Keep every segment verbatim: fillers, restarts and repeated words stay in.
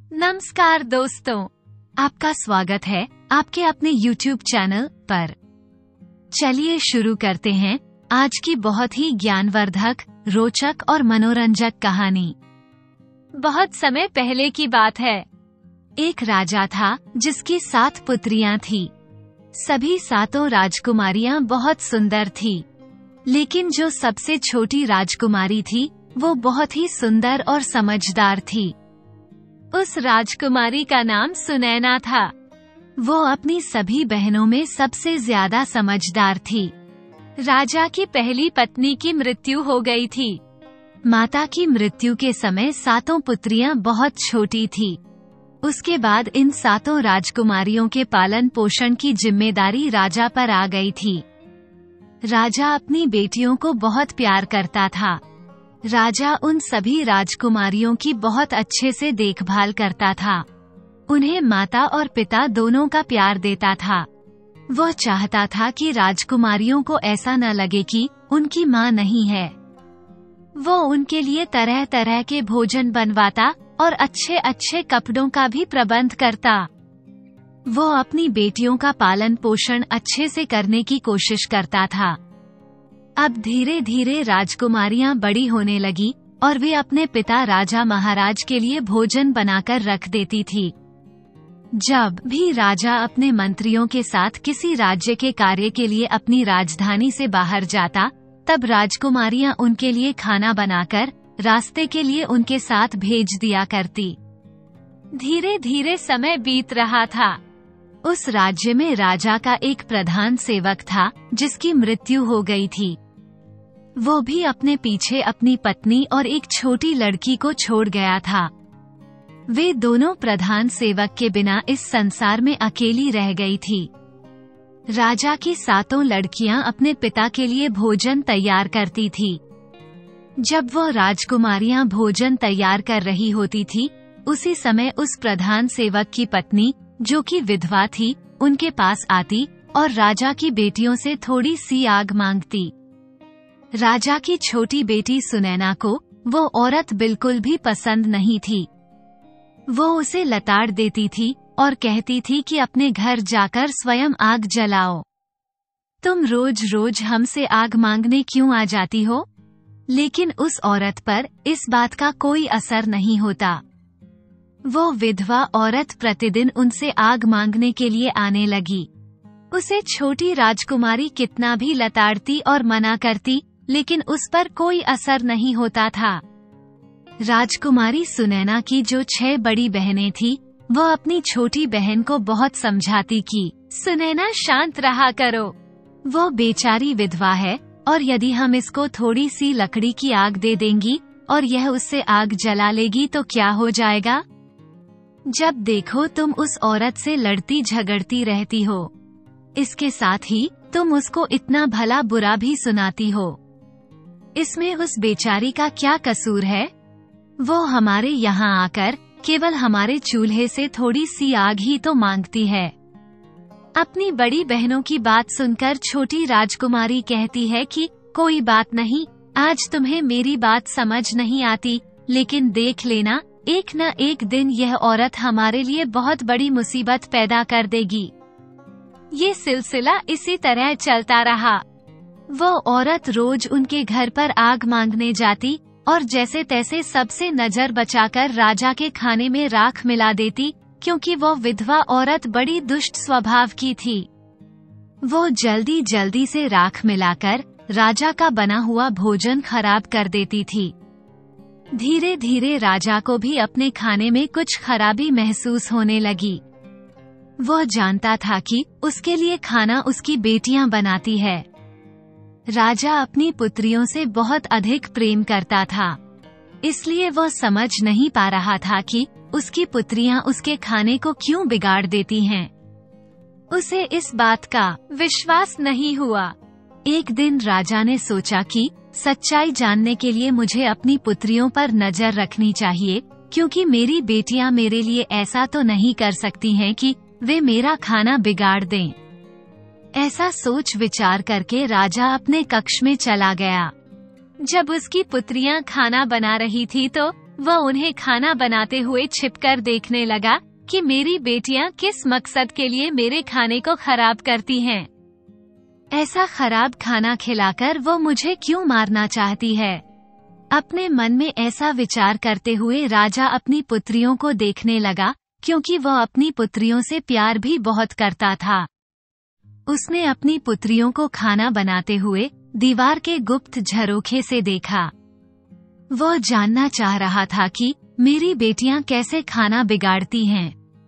नमस्कार दोस्तों, आपका स्वागत है आपके अपने यूट्यूब चैनल पर। चलिए शुरू करते हैं आज की बहुत ही ज्ञानवर्धक, रोचक और मनोरंजक कहानी। बहुत समय पहले की बात है। एक राजा था जिसकी सात पुत्रियां थी। सभी सातों राजकुमारियां बहुत सुंदर थी, लेकिन जो सबसे छोटी राजकुमारी थी वो बहुत ही सुंदर और समझदार थी। उस राजकुमारी का नाम सुनैना था। वो अपनी सभी बहनों में सबसे ज्यादा समझदार थी। राजा की पहली पत्नी की मृत्यु हो गई थी। माता की मृत्यु के समय सातों पुत्रियां बहुत छोटी थी। उसके बाद इन सातों राजकुमारियों के पालन पोषण की जिम्मेदारी राजा पर आ गई थी। राजा अपनी बेटियों को बहुत प्यार करता था। राजा उन सभी राजकुमारियों की बहुत अच्छे से देखभाल करता था। उन्हें माता और पिता दोनों का प्यार देता था। वो चाहता था कि राजकुमारियों को ऐसा न लगे कि उनकी माँ नहीं है। वो उनके लिए तरह तरह के भोजन बनवाता और अच्छे अच्छे कपड़ों का भी प्रबंध करता। वो अपनी बेटियों का पालन पोषण अच्छे से करने की कोशिश करता था। अब धीरे धीरे राजकुमारियां बड़ी होने लगी और वे अपने पिता राजा महाराज के लिए भोजन बनाकर रख देती थी। जब भी राजा अपने मंत्रियों के साथ किसी राज्य के कार्य के लिए अपनी राजधानी से बाहर जाता, तब राजकुमारियां उनके लिए खाना बनाकर रास्ते के लिए उनके साथ भेज दिया करती। धीरे धीरे समय बीत रहा था। उस राज्य में राजा का एक प्रधान सेवक था जिसकी मृत्यु हो गई थी। वो भी अपने पीछे अपनी पत्नी और एक छोटी लड़की को छोड़ गया था। वे दोनों प्रधान सेवक के बिना इस संसार में अकेली रह गई थी। राजा की सातों लड़कियां अपने पिता के लिए भोजन तैयार करती थी। जब वो राजकुमारियां भोजन तैयार कर रही होती थी, उसी समय उस प्रधान सेवक की पत्नी, जो कि विधवा थी, उनके पास आती और राजा की बेटियों से थोड़ी सी आग मांगती। राजा की छोटी बेटी सुनैना को वो औरत बिल्कुल भी पसंद नहीं थी। वो उसे लताड़ देती थी और कहती थी कि अपने घर जाकर स्वयं आग जलाओ। तुम रोज रोज हमसे आग मांगने क्यों आ जाती हो? लेकिन उस औरत पर इस बात का कोई असर नहीं होता। वो विधवा औरत प्रतिदिन उनसे आग मांगने के लिए आने लगी। उसे छोटी राजकुमारी कितना भी लताड़ती और मना करती, लेकिन उस पर कोई असर नहीं होता था। राजकुमारी सुनैना की जो छह बड़ी बहनें थी, वो अपनी छोटी बहन को बहुत समझाती कि सुनैना शांत रहा करो, वो बेचारी विधवा है और यदि हम इसको थोड़ी सी लकड़ी की आग दे देंगी और यह उससे आग जला लेगी तो क्या हो जाएगा? जब देखो तुम उस औरत से लड़ती झगड़ती रहती हो। इसके साथ ही तुम उसको इतना भला बुरा भी सुनाती हो। इसमें उस बेचारी का क्या कसूर है? वो हमारे यहाँ आकर केवल हमारे चूल्हे से थोड़ी सी आग ही तो मांगती है। अपनी बड़ी बहनों की बात सुनकर छोटी राजकुमारी कहती है कि कोई बात नहीं, आज तुम्हें मेरी बात समझ नहीं आती, लेकिन देख लेना, एक न एक दिन यह औरत हमारे लिए बहुत बड़ी मुसीबत पैदा कर देगी। ये सिलसिला इसी तरह चलता रहा। वो औरत रोज उनके घर पर आग मांगने जाती और जैसे तैसे सबसे नजर बचाकर राजा के खाने में राख मिला देती, क्योंकि वो विधवा औरत बड़ी दुष्ट स्वभाव की थी। वो जल्दी जल्दी से राख मिलाकर राजा का बना हुआ भोजन खराब कर देती थी। धीरे धीरे राजा को भी अपने खाने में कुछ खराबी महसूस होने लगी। वो जानता था कि उसके लिए खाना उसकी बेटियां बनाती है। राजा अपनी पुत्रियों से बहुत अधिक प्रेम करता था, इसलिए वो समझ नहीं पा रहा था कि उसकी पुत्रियां उसके खाने को क्यों बिगाड़ देती हैं। उसे इस बात का विश्वास नहीं हुआ। एक दिन राजा ने सोचा कि सच्चाई जानने के लिए मुझे अपनी पुत्रियों पर नजर रखनी चाहिए, क्योंकि मेरी बेटियां मेरे लिए ऐसा तो नहीं कर सकती हैं कि वे मेरा खाना बिगाड़ दें। ऐसा सोच विचार करके राजा अपने कक्ष में चला गया। जब उसकी पुत्रियां खाना बना रही थी तो वह उन्हें खाना बनाते हुए छिपकर देखने लगा कि मेरी बेटियां किस मकसद के लिए मेरे खाने को खराब करती हैं। ऐसा खराब खाना खिलाकर वो मुझे क्यों मारना चाहती है। अपने मन में ऐसा विचार करते हुए राजा अपनी पुत्रियों को देखने लगा, क्योंकि वह अपनी पुत्रियों से प्यार भी बहुत करता था। उसने अपनी पुत्रियों को खाना बनाते हुए दीवार के गुप्त झरोखे से देखा। वह जानना चाह रहा था कि मेरी बेटियां कैसे खाना बिगाड़ती हैं।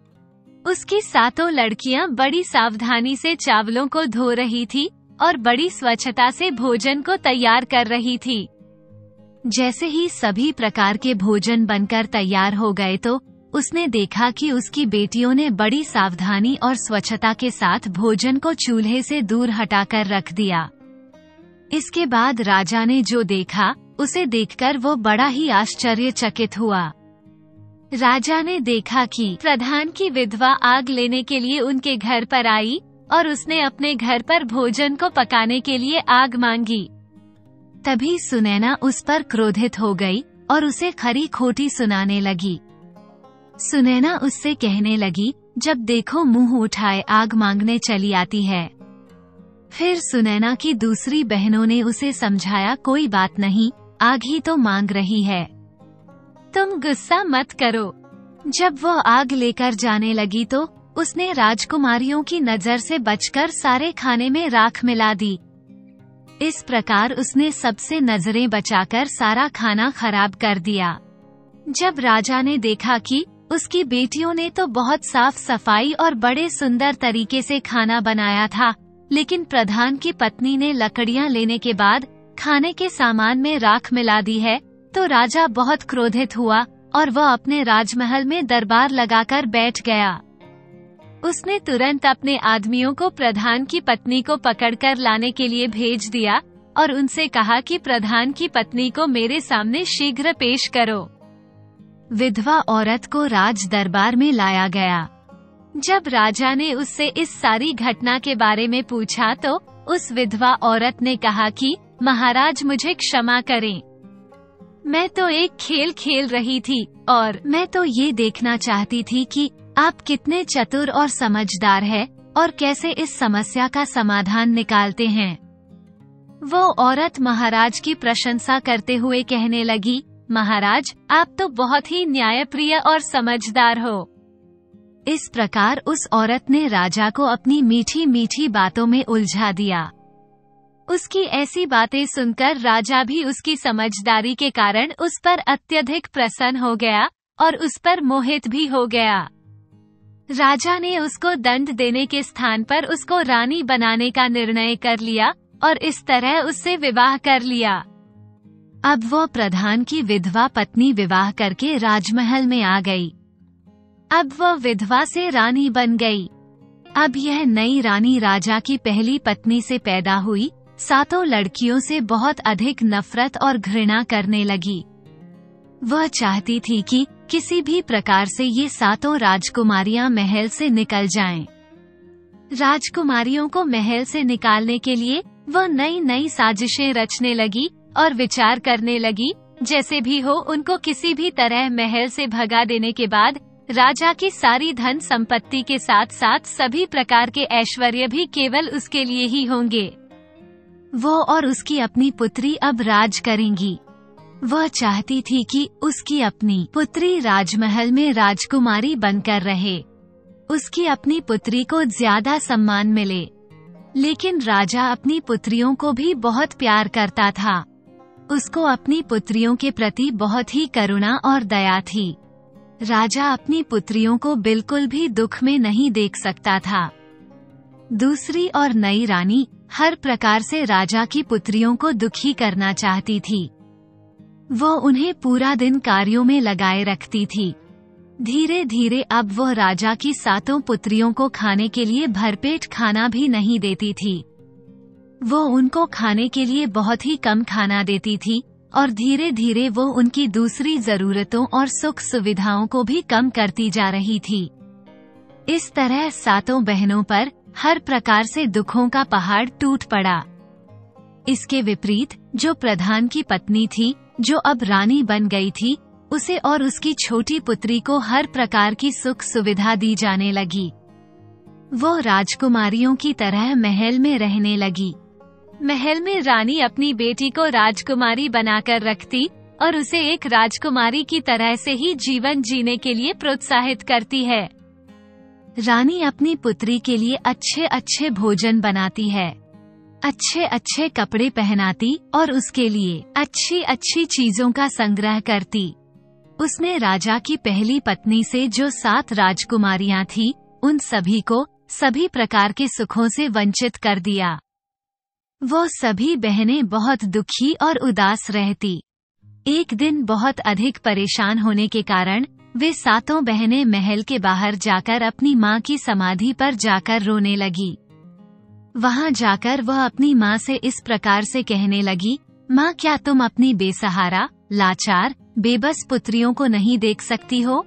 उसकी सातों लड़कियां बड़ी सावधानी से चावलों को धो रही थी और बड़ी स्वच्छता से भोजन को तैयार कर रही थी। जैसे ही सभी प्रकार के भोजन बनकर तैयार हो गए तो उसने देखा कि उसकी बेटियों ने बड़ी सावधानी और स्वच्छता के साथ भोजन को चूल्हे से दूर हटाकर रख दिया। इसके बाद राजा ने जो देखा उसे देखकर वो बड़ा ही आश्चर्यचकित हुआ। राजा ने देखा कि प्रधान की विधवा आग लेने के लिए उनके घर पर आई और उसने अपने घर पर भोजन को पकाने के लिए आग मांगी। तभी सुनैना उस पर क्रोधित हो गई और उसे खरी खोटी सुनाने लगी। सुनैना उससे कहने लगी, जब देखो मुंह उठाए आग मांगने चली आती है। फिर सुनैना की दूसरी बहनों ने उसे समझाया, कोई बात नहीं, आग ही तो मांग रही है, तुम गुस्सा मत करो। जब वह आग लेकर जाने लगी तो उसने राजकुमारियों की नजर से बचकर सारे खाने में राख मिला दी। इस प्रकार उसने सबसे नजरें बचाकर सारा खाना खराब कर दिया। जब राजा ने देखा कि उसकी बेटियों ने तो बहुत साफ सफाई और बड़े सुंदर तरीके से खाना बनाया था, लेकिन प्रधान की पत्नी ने लकड़ियां लेने के बाद खाने के सामान में राख मिला दी है, तो राजा बहुत क्रोधित हुआ और वह अपने राजमहल में दरबार लगाकर बैठ गया। उसने तुरंत अपने आदमियों को प्रधान की पत्नी को पकड़कर लाने के लिए भेज दिया और उनसे कहा कि प्रधान की पत्नी को मेरे सामने शीघ्र पेश करो। विधवा औरत को राज दरबार में लाया गया। जब राजा ने उससे इस सारी घटना के बारे में पूछा तो उस विधवा औरत ने कहा कि महाराज मुझे क्षमा करें, मैं तो एक खेल खेल रही थी और मैं तो ये देखना चाहती थी कि आप कितने चतुर और समझदार हैं और कैसे इस समस्या का समाधान निकालते हैं। वो औरत महाराज की प्रशंसा करते हुए कहने लगी, महाराज आप तो बहुत ही न्यायप्रिय और समझदार हो। इस प्रकार उस औरत ने राजा को अपनी मीठी मीठी बातों में उलझा दिया। उसकी ऐसी बातें सुनकर राजा भी उसकी समझदारी के कारण उस पर अत्यधिक प्रसन्न हो गया और उस पर मोहित भी हो गया। राजा ने उसको दंड देने के स्थान पर उसको रानी बनाने का निर्णय कर लिया और इस तरह उससे विवाह कर लिया। अब वो प्रधान की विधवा पत्नी विवाह करके राजमहल में आ गई। अब वो विधवा से रानी बन गई। अब यह नई रानी राजा की पहली पत्नी से पैदा हुई सातों लड़कियों से बहुत अधिक नफरत और घृणा करने लगी। वह चाहती थी कि किसी भी प्रकार से ये सातों राजकुमारियां महल से निकल जाएं। राजकुमारियों को महल से निकालने के लिए वह नई नई साजिशें रचने लगी और विचार करने लगी, जैसे भी हो उनको किसी भी तरह महल से भगा देने के बाद राजा की सारी धन संपत्ति के साथ साथ सभी प्रकार के ऐश्वर्य भी केवल उसके लिए ही होंगे। वो और उसकी अपनी पुत्री अब राज करेंगी। वह चाहती थी कि उसकी अपनी पुत्री राजमहल में राजकुमारी बनकर रहे, उसकी अपनी पुत्री को ज्यादा सम्मान मिले। लेकिन राजा अपनी पुत्रियों को भी बहुत प्यार करता था। उसको अपनी पुत्रियों के प्रति बहुत ही करुणा और दया थी। राजा अपनी पुत्रियों को बिल्कुल भी दुख में नहीं देख सकता था। दूसरी और नई रानी हर प्रकार से राजा की पुत्रियों को दुखी करना चाहती थी। वो उन्हें पूरा दिन कार्यों में लगाए रखती थी। धीरे धीरे अब वह राजा की सातों पुत्रियों को खाने के लिए भरपेट खाना भी नहीं देती थी। वो उनको खाने के लिए बहुत ही कम खाना देती थी और धीरे धीरे वो उनकी दूसरी जरूरतों और सुख सुविधाओं को भी कम करती जा रही थी। इस तरह सातों बहनों पर हर प्रकार से दुखों का पहाड़ टूट पड़ा। इसके विपरीत जो प्रधान की पत्नी थी, जो अब रानी बन गई थी, उसे और उसकी छोटी पुत्री को हर प्रकार की सुख सुविधा दी जाने लगी। वो राजकुमारियों की तरह महल में रहने लगी। महल में रानी अपनी बेटी को राजकुमारी बनाकर रखती और उसे एक राजकुमारी की तरह से ही जीवन जीने के लिए प्रोत्साहित करती है। रानी अपनी पुत्री के लिए अच्छे अच्छे भोजन बनाती है, अच्छे अच्छे कपड़े पहनाती और उसके लिए अच्छी अच्छी चीजों का संग्रह करती। उसने राजा की पहली पत्नी से जो सात राजकुमारियां थीं, उन सभी को सभी प्रकार के सुखों से वंचित कर दिया। वो सभी बहनें बहुत दुखी और उदास रहती। एक दिन बहुत अधिक परेशान होने के कारण वे सातों बहनें महल के बाहर जाकर अपनी माँ की समाधि पर जाकर रोने लगी। वहाँ जाकर वह अपनी माँ से इस प्रकार से कहने लगी, माँ, क्या तुम अपनी बेसहारा, लाचार, बेबस पुत्रियों को नहीं देख सकती हो?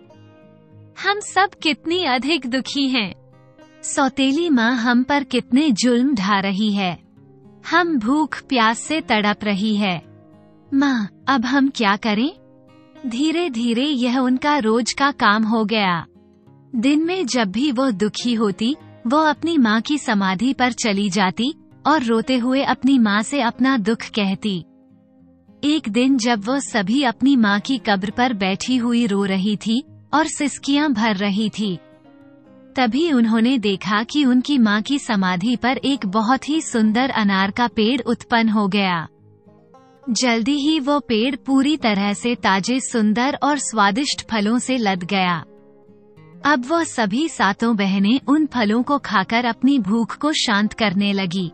हम सब कितनी अधिक दुखी हैं। सौतेली माँ हम पर कितने जुल्म ढा रही है। हम भूख प्यास से तड़प रही है। माँ, अब हम क्या करें? धीरे धीरे यह उनका रोज का काम हो गया। दिन में जब भी वो दुखी होती, वो अपनी माँ की समाधि पर चली जाती और रोते हुए अपनी माँ से अपना दुख कहती। एक दिन जब वो सभी अपनी माँ की कब्र पर बैठी हुई रो रही थी और सिसकियां भर रही थी, तभी उन्होंने देखा कि उनकी माँ की समाधि पर एक बहुत ही सुंदर अनार का पेड़ उत्पन्न हो गया। जल्दी ही वो पेड़ पूरी तरह से ताजे, सुंदर और स्वादिष्ट फलों से लद गया। अब वो सभी सातों बहनें उन फलों को खाकर अपनी भूख को शांत करने लगी।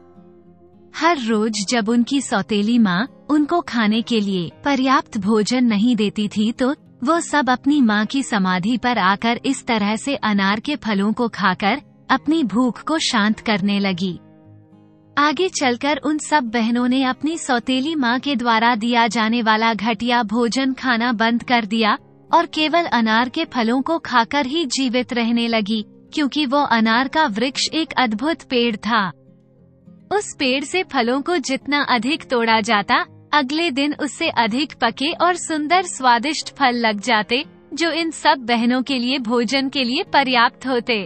हर रोज जब उनकी सौतेली माँ उनको खाने के लिए पर्याप्त भोजन नहीं देती थी, तो वो सब अपनी माँ की समाधि पर आकर इस तरह से अनार के फलों को खाकर अपनी भूख को शांत करने लगी। आगे चलकर उन सब बहनों ने अपनी सौतेली माँ के द्वारा दिया जाने वाला घटिया भोजन खाना बंद कर दिया और केवल अनार के फलों को खाकर ही जीवित रहने लगी, क्योंकि वो अनार का वृक्ष एक अद्भुत पेड़ था। उस पेड़ से फलों को जितना अधिक तोड़ा जाता, अगले दिन उससे अधिक पके और सुंदर स्वादिष्ट फल लग जाते, जो इन सब बहनों के लिए भोजन के लिए पर्याप्त होते।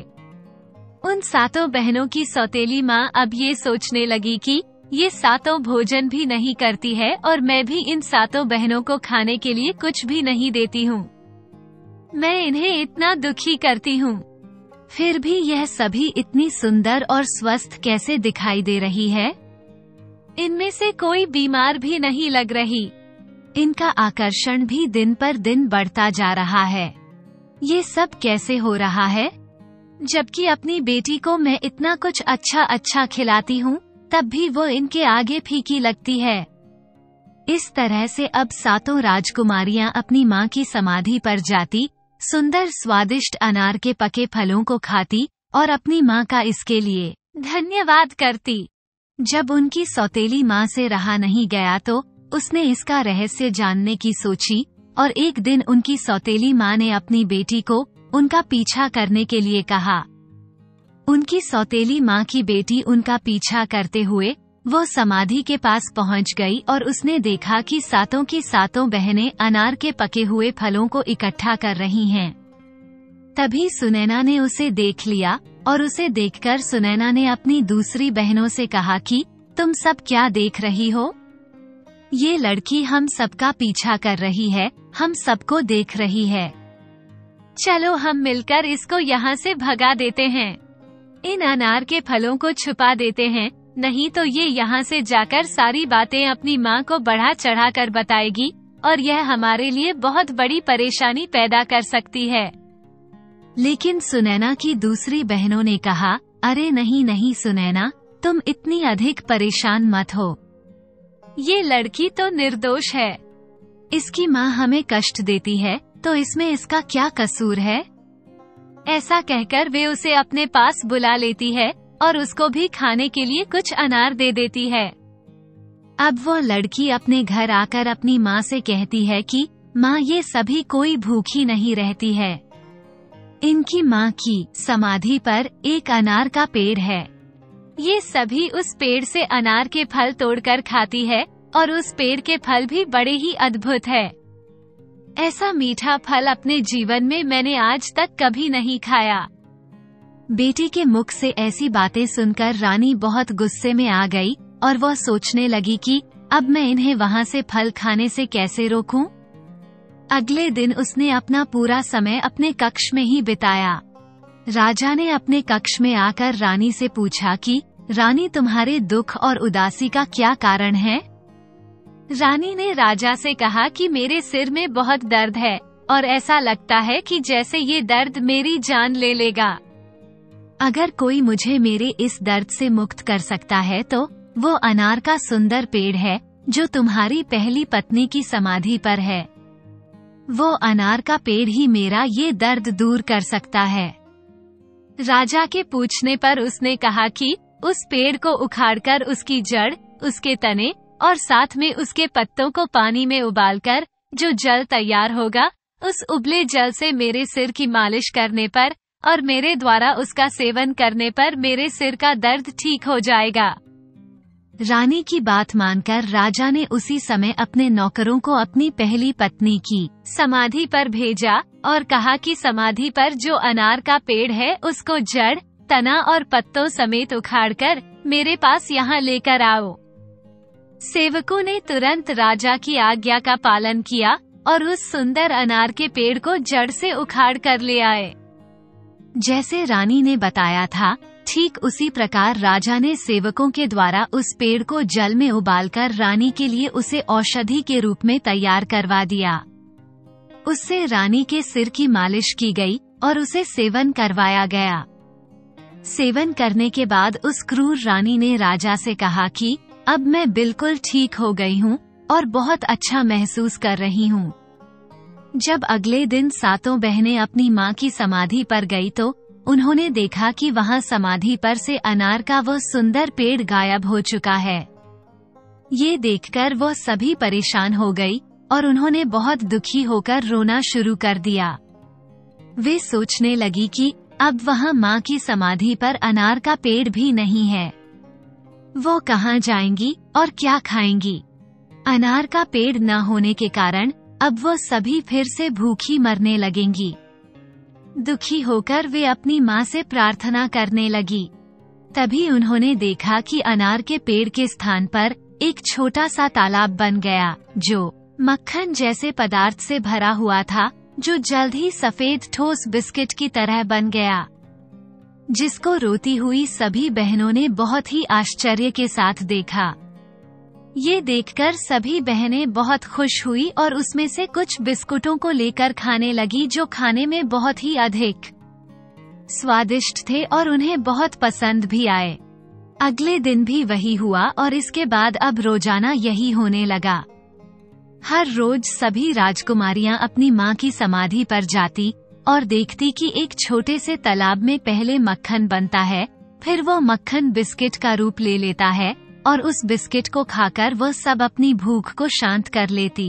उन सातों बहनों की सौतेली माँ अब ये सोचने लगी कि ये सातों भोजन भी नहीं करती है और मैं भी इन सातों बहनों को खाने के लिए कुछ भी नहीं देती हूँ। मैं इन्हें इतना दुखी करती हूँ, फिर भी यह सभी इतनी सुंदर और स्वस्थ कैसे दिखाई दे रही है? इनमें से कोई बीमार भी नहीं लग रही। इनका आकर्षण भी दिन पर दिन बढ़ता जा रहा है। ये सब कैसे हो रहा है? जबकि अपनी बेटी को मैं इतना कुछ अच्छा अच्छा खिलाती हूँ, तब भी वो इनके आगे फीकी लगती है। इस तरह से अब सातों राजकुमारियाँ अपनी माँ की समाधि पर जाती, सुंदर स्वादिष्ट अनार के पके फलों को खाती और अपनी माँ का इसके लिए धन्यवाद करती। जब उनकी सौतेली माँ से रहा नहीं गया तो उसने इसका रहस्य जानने की सोची और एक दिन उनकी सौतेली माँ ने अपनी बेटी को उनका पीछा करने के लिए कहा। उनकी सौतेली माँ की बेटी उनका पीछा करते हुए वो समाधि के पास पहुँच गई और उसने देखा कि सातों की सातों बहनें अनार के पके हुए फलों को इकट्ठा कर रही हैं। तभी सुनैना ने उसे देख लिया और उसे देखकर सुनैना ने अपनी दूसरी बहनों से कहा कि तुम सब क्या देख रही हो? ये लड़की हम सबका पीछा कर रही है, हम सबको देख रही है। चलो हम मिलकर इसको यहाँ से भगा देते हैं। इन अनार के फलों को छुपा देते हैं, नहीं तो ये यहाँ से जाकर सारी बातें अपनी माँ को बढ़ा चढ़ा कर बताएगी और यह हमारे लिए बहुत बड़ी परेशानी पैदा कर सकती है। लेकिन सुनैना की दूसरी बहनों ने कहा, अरे नहीं नहीं सुनैना, तुम इतनी अधिक परेशान मत हो। ये लड़की तो निर्दोष है। इसकी माँ हमें कष्ट देती है, तो इसमें इसका क्या कसूर है? ऐसा कहकर वे उसे अपने पास बुला लेती है और उसको भी खाने के लिए कुछ अनार दे देती है। अब वो लड़की अपने घर आकर अपनी माँ से कहती है कि माँ, ये सभी कोई भूखी नहीं रहती है। इनकी माँ की समाधि पर एक अनार का पेड़ है। ये सभी उस पेड़ से अनार के फल तोड़कर खाती है और उस पेड़ के फल भी बड़े ही अद्भुत है। ऐसा मीठा फल अपने जीवन में मैंने आज तक कभी नहीं खाया। बेटी के मुख से ऐसी बातें सुनकर रानी बहुत गुस्से में आ गई और वह सोचने लगी कि अब मैं इन्हें वहाँ से फल खाने से कैसे रोकूं? अगले दिन उसने अपना पूरा समय अपने कक्ष में ही बिताया। राजा ने अपने कक्ष में आकर रानी से पूछा कि रानी, तुम्हारे दुख और उदासी का क्या कारण है? रानी ने राजा से कहा कि मेरे सिर में बहुत दर्द है और ऐसा लगता है कि जैसे ये दर्द मेरी जान ले लेगा। अगर कोई मुझे मेरे इस दर्द से मुक्त कर सकता है तो वो अनार का सुंदर पेड़ है जो तुम्हारी पहली पत्नी की समाधि पर है। वो अनार का पेड़ ही मेरा ये दर्द दूर कर सकता है। राजा के पूछने पर उसने कहा कि उस पेड़ को उखाड़कर उसकी जड़, उसके तने और साथ में उसके पत्तों को पानी में उबालकर जो जल तैयार होगा, उस उबले जल से मेरे सिर की मालिश करने पर और मेरे द्वारा उसका सेवन करने पर मेरे सिर का दर्द ठीक हो जाएगा। रानी की बात मानकर राजा ने उसी समय अपने नौकरों को अपनी पहली पत्नी की समाधि पर भेजा और कहा कि समाधि पर जो अनार का पेड़ है उसको जड़, तना और पत्तों समेत उखाड़कर मेरे पास यहाँ लेकर आओ। सेवकों ने तुरंत राजा की आज्ञा का पालन किया और उस सुंदर अनार के पेड़ को जड़ से उखाड़ कर ले आए। जैसे रानी ने बताया था, ठीक उसी प्रकार राजा ने सेवकों के द्वारा उस पेड़ को जल में उबालकर रानी के लिए उसे औषधि के रूप में तैयार करवा दिया। उससे रानी के सिर की मालिश की गई और उसे सेवन करवाया गया। सेवन करने के बाद उस क्रूर रानी ने राजा से कहा कि अब मैं बिल्कुल ठीक हो गई हूँ और बहुत अच्छा महसूस कर रही हूँ। जब अगले दिन सातों बहनें अपनी माँ की समाधि पर गई तो उन्होंने देखा कि वहाँ समाधि पर से अनार का वो सुंदर पेड़ गायब हो चुका है। ये देखकर वो सभी परेशान हो गई और उन्होंने बहुत दुखी होकर रोना शुरू कर दिया। वे सोचने लगी कि अब वहाँ माँ की समाधि पर अनार का पेड़ भी नहीं है। वो कहाँ जाएंगी और क्या खाएंगी? अनार का पेड़ न होने के कारण अब वो सभी फिर से भूखी मरने लगेंगी। दुखी होकर वे अपनी माँ से प्रार्थना करने लगी। तभी उन्होंने देखा कि अनार के पेड़ के स्थान पर एक छोटा सा तालाब बन गया जो मक्खन जैसे पदार्थ से भरा हुआ था, जो जल्द ही सफेद ठोस बिस्किट की तरह बन गया, जिसको रोती हुई सभी बहनों ने बहुत ही आश्चर्य के साथ देखा। ये देखकर सभी बहनें बहुत खुश हुई और उसमें से कुछ बिस्कुटों को लेकर खाने लगी जो खाने में बहुत ही अधिक स्वादिष्ट थे और उन्हें बहुत पसंद भी आए। अगले दिन भी वही हुआ और इसके बाद अब रोजाना यही होने लगा। हर रोज सभी राजकुमारियां अपनी माँ की समाधि पर जाती और देखती कि एक छोटे से तालाब में पहले मक्खन बनता है, फिर वो मक्खन बिस्किट का रूप ले लेता है और उस बिस्किट को खाकर वो सब अपनी भूख को शांत कर लेती।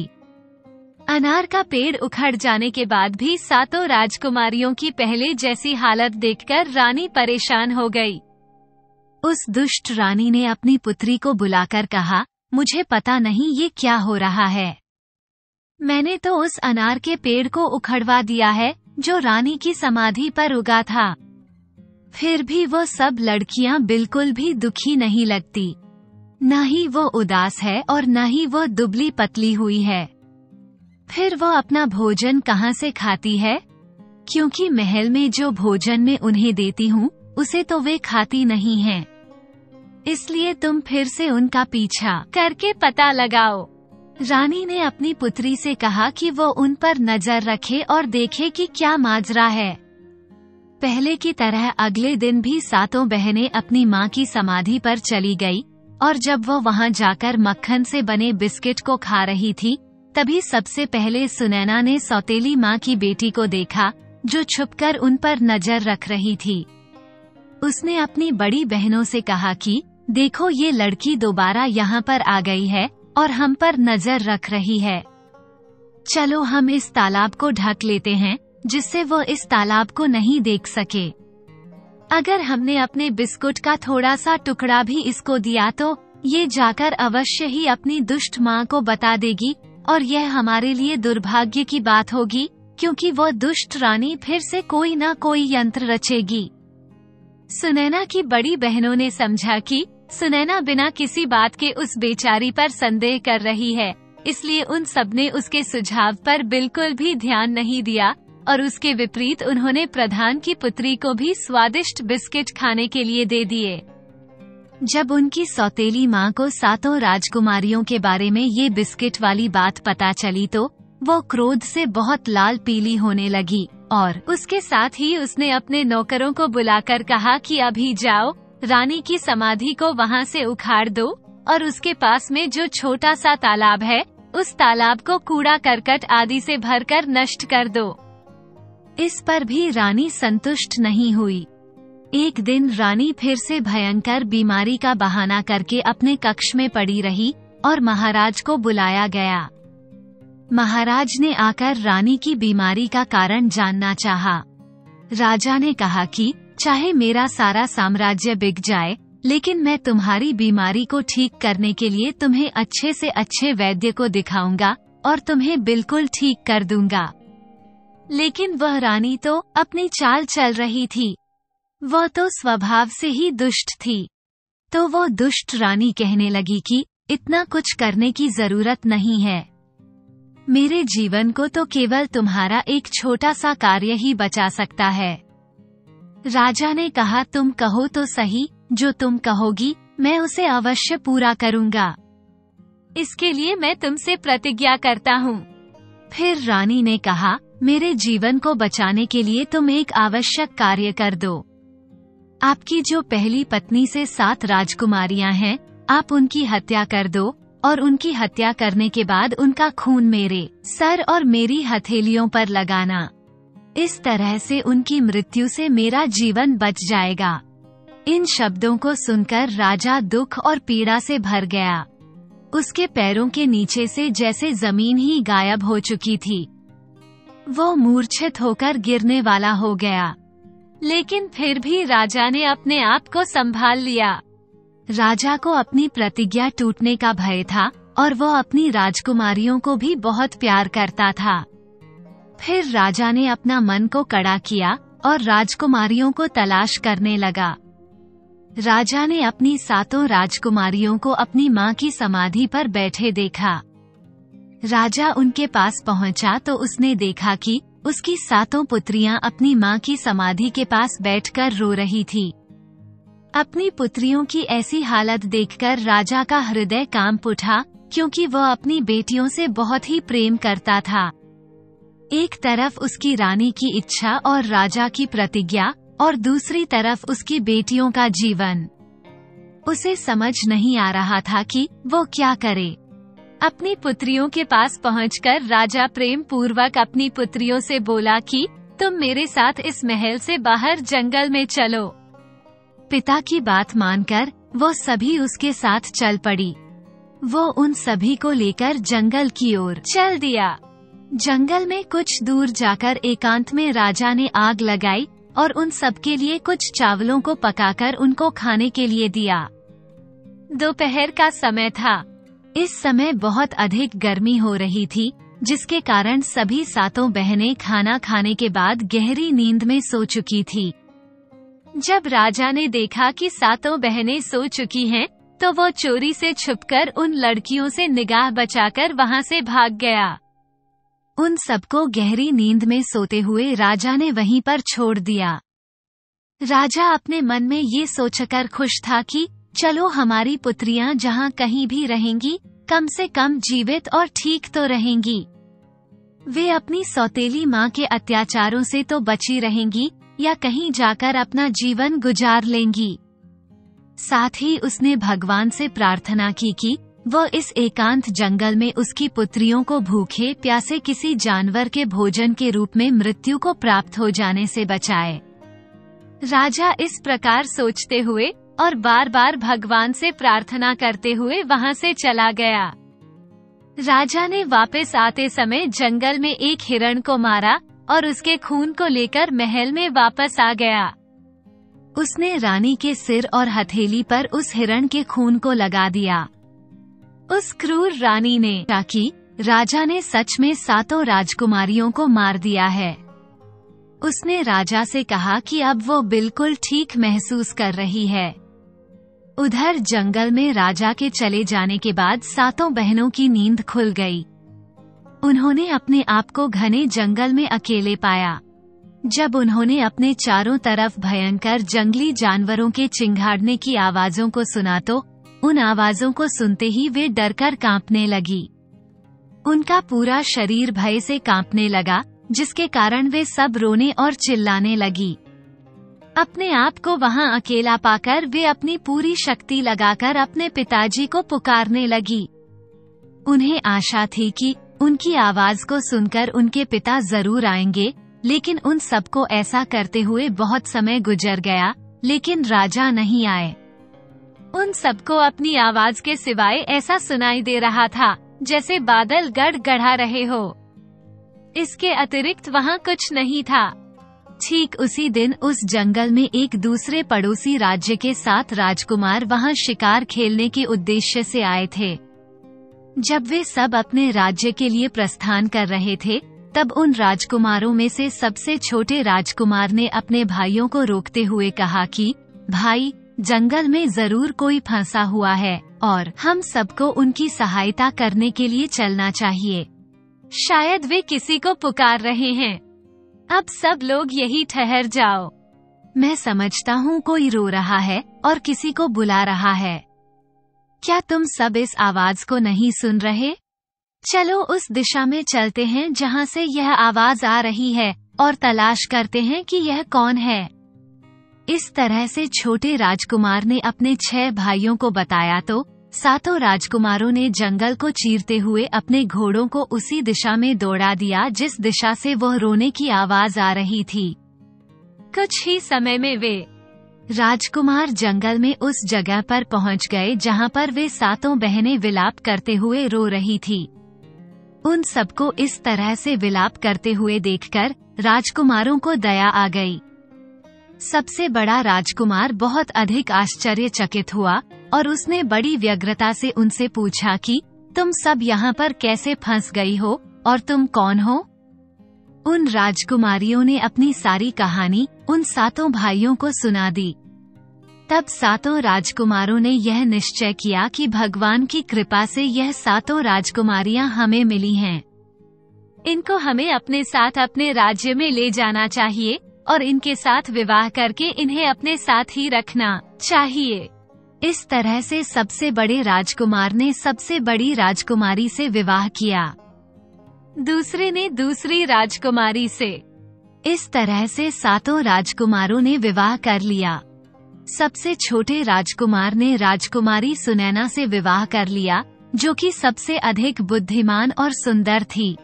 अनार का पेड़ उखड़ जाने के बाद भी सातों राजकुमारियों की पहले जैसी हालत देखकर रानी परेशान हो गई। उस दुष्ट रानी ने अपनी पुत्री को बुलाकर कहा, मुझे पता नहीं ये क्या हो रहा है। मैंने तो उस अनार के पेड़ को उखड़वा दिया है जो रानी की समाधि पर उगा था, फिर भी वो सब लड़कियां बिल्कुल भी दुखी नहीं लगती। न ही वो उदास है और न ही वो दुबली पतली हुई है। फिर वो अपना भोजन कहाँ से खाती है? क्योंकि महल में जो भोजन मैं उन्हें देती हूँ उसे तो वे खाती नहीं हैं। इसलिए तुम फिर से उनका पीछा करके पता लगाओ। रानी ने अपनी पुत्री से कहा कि वो उन पर नजर रखे और देखे कि क्या माजरा है। पहले की तरह अगले दिन भी सातों बहनें अपनी माँ की समाधि पर चली गई और जब वो वहाँ जाकर मक्खन से बने बिस्किट को खा रही थी, तभी सबसे पहले सुनैना ने सौतेली माँ की बेटी को देखा जो छुपकर उन पर नजर रख रही थी। उसने अपनी बड़ी बहनों से कहा कि देखो, ये लड़की दोबारा यहाँ पर आ गई है और हम पर नजर रख रही है। चलो हम इस तालाब को ढक लेते हैं जिससे वो इस तालाब को नहीं देख सके। अगर हमने अपने बिस्कुट का थोड़ा सा टुकड़ा भी इसको दिया तो ये जाकर अवश्य ही अपनी दुष्ट माँ को बता देगी और यह हमारे लिए दुर्भाग्य की बात होगी, क्योंकि वो दुष्ट रानी फिर से कोई न कोई यंत्र रचेगी। सुनैना की बड़ी बहनों ने समझा कि सुनैना बिना किसी बात के उस बेचारी पर संदेह कर रही है, इसलिए उन सबने उसके सुझाव पर बिल्कुल भी ध्यान नहीं दिया और उसके विपरीत उन्होंने प्रधान की पुत्री को भी स्वादिष्ट बिस्किट खाने के लिए दे दिए। जब उनकी सौतेली माँ को सातों राजकुमारियों के बारे में ये बिस्किट वाली बात पता चली तो वो क्रोध से बहुत लाल पीली होने लगी और उसके साथ ही उसने अपने नौकरों को बुलाकर कहा कि अभी जाओ, रानी की समाधि को वहाँ से उखाड़ दो और उसके पास में जो छोटा सा तालाब है उस तालाब को कूड़ा करकट आदि से भरकर नष्ट कर दो। इस पर भी रानी संतुष्ट नहीं हुई। एक दिन रानी फिर से भयंकर बीमारी का बहाना करके अपने कक्ष में पड़ी रही और महाराज को बुलाया गया। महाराज ने आकर रानी की बीमारी का कारण जानना चाहा। राजा ने कहा कि चाहे मेरा सारा साम्राज्य बिक जाए, लेकिन मैं तुम्हारी बीमारी को ठीक करने के लिए तुम्हें अच्छे से अच्छे वैद्य को दिखाऊंगा और तुम्हें बिल्कुल ठीक कर दूंगा। लेकिन वह रानी तो अपनी चाल चल रही थी। वह तो स्वभाव से ही दुष्ट थी। तो वो दुष्ट रानी कहने लगी कि इतना कुछ करने की जरूरत नहीं है। मेरे जीवन को तो केवल तुम्हारा एक छोटा सा कार्य ही बचा सकता है। राजा ने कहा, तुम कहो तो सही, जो तुम कहोगी मैं उसे अवश्य पूरा करूंगा। इसके लिए मैं तुमसे प्रतिज्ञा करता हूँ। फिर रानी ने कहा, मेरे जीवन को बचाने के लिए तुम एक आवश्यक कार्य कर दो। आपकी जो पहली पत्नी से सात राजकुमारियां हैं, आप उनकी हत्या कर दो और उनकी हत्या करने के बाद उनका खून मेरे सर और मेरी हथेलियों पर लगाना। इस तरह से उनकी मृत्यु से मेरा जीवन बच जाएगा। इन शब्दों को सुनकर राजा दुख और पीड़ा से भर गया। उसके पैरों के नीचे से जैसे जमीन ही गायब हो चुकी थी। वो मूर्छित होकर गिरने वाला हो गया। लेकिन फिर भी राजा ने अपने आप को संभाल लिया। राजा को अपनी प्रतिज्ञा टूटने का भय था और वो अपनी राजकुमारियों को भी बहुत प्यार करता था। फिर राजा ने अपना मन को कड़ा किया और राजकुमारियों को तलाश करने लगा। राजा ने अपनी सातों राजकुमारियों को अपनी माँ की समाधि पर बैठे देखा। राजा उनके पास पहुँचा तो उसने देखा कि उसकी सातों पुत्रियां अपनी माँ की समाधि के पास बैठकर रो रही थी। अपनी पुत्रियों की ऐसी हालत देखकर राजा का हृदय कांप उठा, क्योंकि वह अपनी बेटियों से बहुत ही प्रेम करता था। एक तरफ उसकी रानी की इच्छा और राजा की प्रतिज्ञा और दूसरी तरफ उसकी बेटियों का जीवन। उसे समझ नहीं आ रहा था कि वो क्या करे। अपनी पुत्रियों के पास पहुंचकर राजा प्रेम पूर्वक अपनी पुत्रियों से बोला कि तुम मेरे साथ इस महल से बाहर जंगल में चलो। पिता की बात मानकर वो सभी उसके साथ चल पड़ी। वो उन सभी को लेकर जंगल की ओर चल दिया। जंगल में कुछ दूर जाकर एकांत में राजा ने आग लगाई और उन सबके लिए कुछ चावलों को पकाकर उनको खाने के लिए दिया। दोपहर का समय था। इस समय बहुत अधिक गर्मी हो रही थी, जिसके कारण सभी सातों बहनें खाना खाने के बाद गहरी नींद में सो चुकी थी। जब राजा ने देखा कि सातों बहनें सो चुकी हैं, तो वो चोरी से छुपकर उन लड़कियों से निगाह बचाकर वहां से भाग गया। उन सबको गहरी नींद में सोते हुए राजा ने वहीं पर छोड़ दिया। राजा अपने मन में ये सोचकर खुश था कि चलो हमारी पुत्रियां जहां कहीं भी रहेंगी, कम से कम जीवित और ठीक तो रहेंगी। वे अपनी सौतेली माँ के अत्याचारों से तो बची रहेंगी या कहीं जाकर अपना जीवन गुजार लेंगी। साथ ही उसने भगवान से प्रार्थना की कि वो इस एकांत जंगल में उसकी पुत्रियों को भूखे प्यासे किसी जानवर के भोजन के रूप में मृत्यु को प्राप्त हो जाने से बचाए। राजा इस प्रकार सोचते हुए और बार बार भगवान से प्रार्थना करते हुए वहां से चला गया। राजा ने वापस आते समय जंगल में एक हिरण को मारा और उसके खून को लेकर महल में वापस आ गया। उसने रानी के सिर और हथेली पर उस हिरण के खून को लगा दिया। उस क्रूर रानी ने कहा कि राजा ने सच में सातों राजकुमारियों को मार दिया है। उसने राजा से कहा कि अब वो बिल्कुल ठीक महसूस कर रही है। उधर जंगल में राजा के चले जाने के बाद सातों बहनों की नींद खुल गई। उन्होंने अपने आप को घने जंगल में अकेले पाया। जब उन्होंने अपने चारों तरफ भयंकर जंगली जानवरों के चिंघाड़ने की आवाजों को सुना तो उन आवाजों को सुनते ही वे डरकर कांपने लगी। उनका पूरा शरीर भय से कांपने लगा, जिसके कारण वे सब रोने और चिल्लाने लगी। अपने आप को वहां अकेला पाकर वे अपनी पूरी शक्ति लगाकर अपने पिताजी को पुकारने लगी। उन्हें आशा थी कि उनकी आवाज को सुनकर उनके पिता जरूर आएंगे, लेकिन उन सबको ऐसा करते हुए बहुत समय गुजर गया, लेकिन राजा नहीं आए। उन सबको अपनी आवाज के सिवाय ऐसा सुनाई दे रहा था जैसे बादल गड़गड़ा रहे हो। इसके अतिरिक्त वहाँ कुछ नहीं था। ठीक उसी दिन उस जंगल में एक दूसरे पड़ोसी राज्य के सात राजकुमार वहाँ शिकार खेलने के उद्देश्य से आए थे। जब वे सब अपने राज्य के लिए प्रस्थान कर रहे थे, तब उन राजकुमारों में से सबसे छोटे राजकुमार ने अपने भाइयों को रोकते हुए कहा कि भाई, जंगल में जरूर कोई फंसा हुआ है और हम सबको उनकी सहायता करने के लिए चलना चाहिए। शायद वे किसी को पुकार रहे हैं। अब सब लोग यही ठहर जाओ। मैं समझता हूँ कोई रो रहा है और किसी को बुला रहा है। क्या तुम सब इस आवाज को नहीं सुन रहे? चलो उस दिशा में चलते हैं जहाँ से यह आवाज आ रही है और तलाश करते हैं कि यह कौन है। इस तरह से छोटे राजकुमार ने अपने छह भाइयों को बताया तो सातों राजकुमारों ने जंगल को चीरते हुए अपने घोड़ों को उसी दिशा में दौड़ा दिया जिस दिशा से वह रोने की आवाज आ रही थी। कुछ ही समय में वे राजकुमार जंगल में उस जगह पर पहुंच गए जहां पर वे सातों बहनें विलाप करते हुए रो रही थी। उन सबको इस तरह से विलाप करते हुए देखकर राजकुमारों को दया आ गई। सबसे बड़ा राजकुमार बहुत अधिक आश्चर्यचकित हुआ और उसने बड़ी व्यग्रता से उनसे पूछा कि तुम सब यहाँ पर कैसे फंस गई हो और तुम कौन हो? उन राजकुमारियों ने अपनी सारी कहानी उन सातों भाइयों को सुना दी। तब सातों राजकुमारों ने यह निश्चय किया कि भगवान की कृपा से यह सातों राजकुमारियां हमें मिली हैं। इनको हमें अपने साथ अपने राज्य में ले जाना चाहिए और इनके साथ विवाह करके इन्हें अपने साथ ही रखना चाहिए। इस तरह से सबसे बड़े राजकुमार ने सबसे बड़ी राजकुमारी से विवाह किया, दूसरे ने दूसरी राजकुमारी से। इस तरह से सातों राजकुमारों ने विवाह कर लिया। सबसे छोटे राजकुमार ने राजकुमारी सुनैना से विवाह कर लिया, जो कि सबसे अधिक बुद्धिमान और सुंदर थी।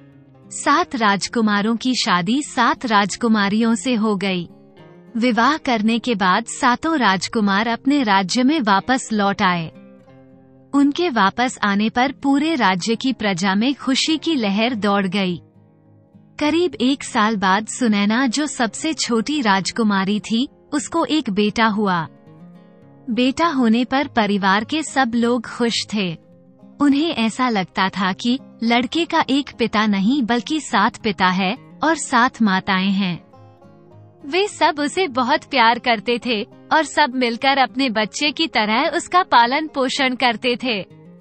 सात राजकुमारों की शादी सात राजकुमारियों से हो गई। विवाह करने के बाद सातों राजकुमार अपने राज्य में वापस लौट आए। उनके वापस आने पर पूरे राज्य की प्रजा में खुशी की लहर दौड़ गई। करीब एक साल बाद सुनैना, जो सबसे छोटी राजकुमारी थी, उसको एक बेटा हुआ। बेटा होने पर परिवार के सब लोग खुश थे। उन्हें ऐसा लगता था कि लड़के का एक पिता नहीं बल्कि सात पिता है और सात माताएं हैं। वे सब उसे बहुत प्यार करते थे और सब मिलकर अपने बच्चे की तरह उसका पालन पोषण करते थे।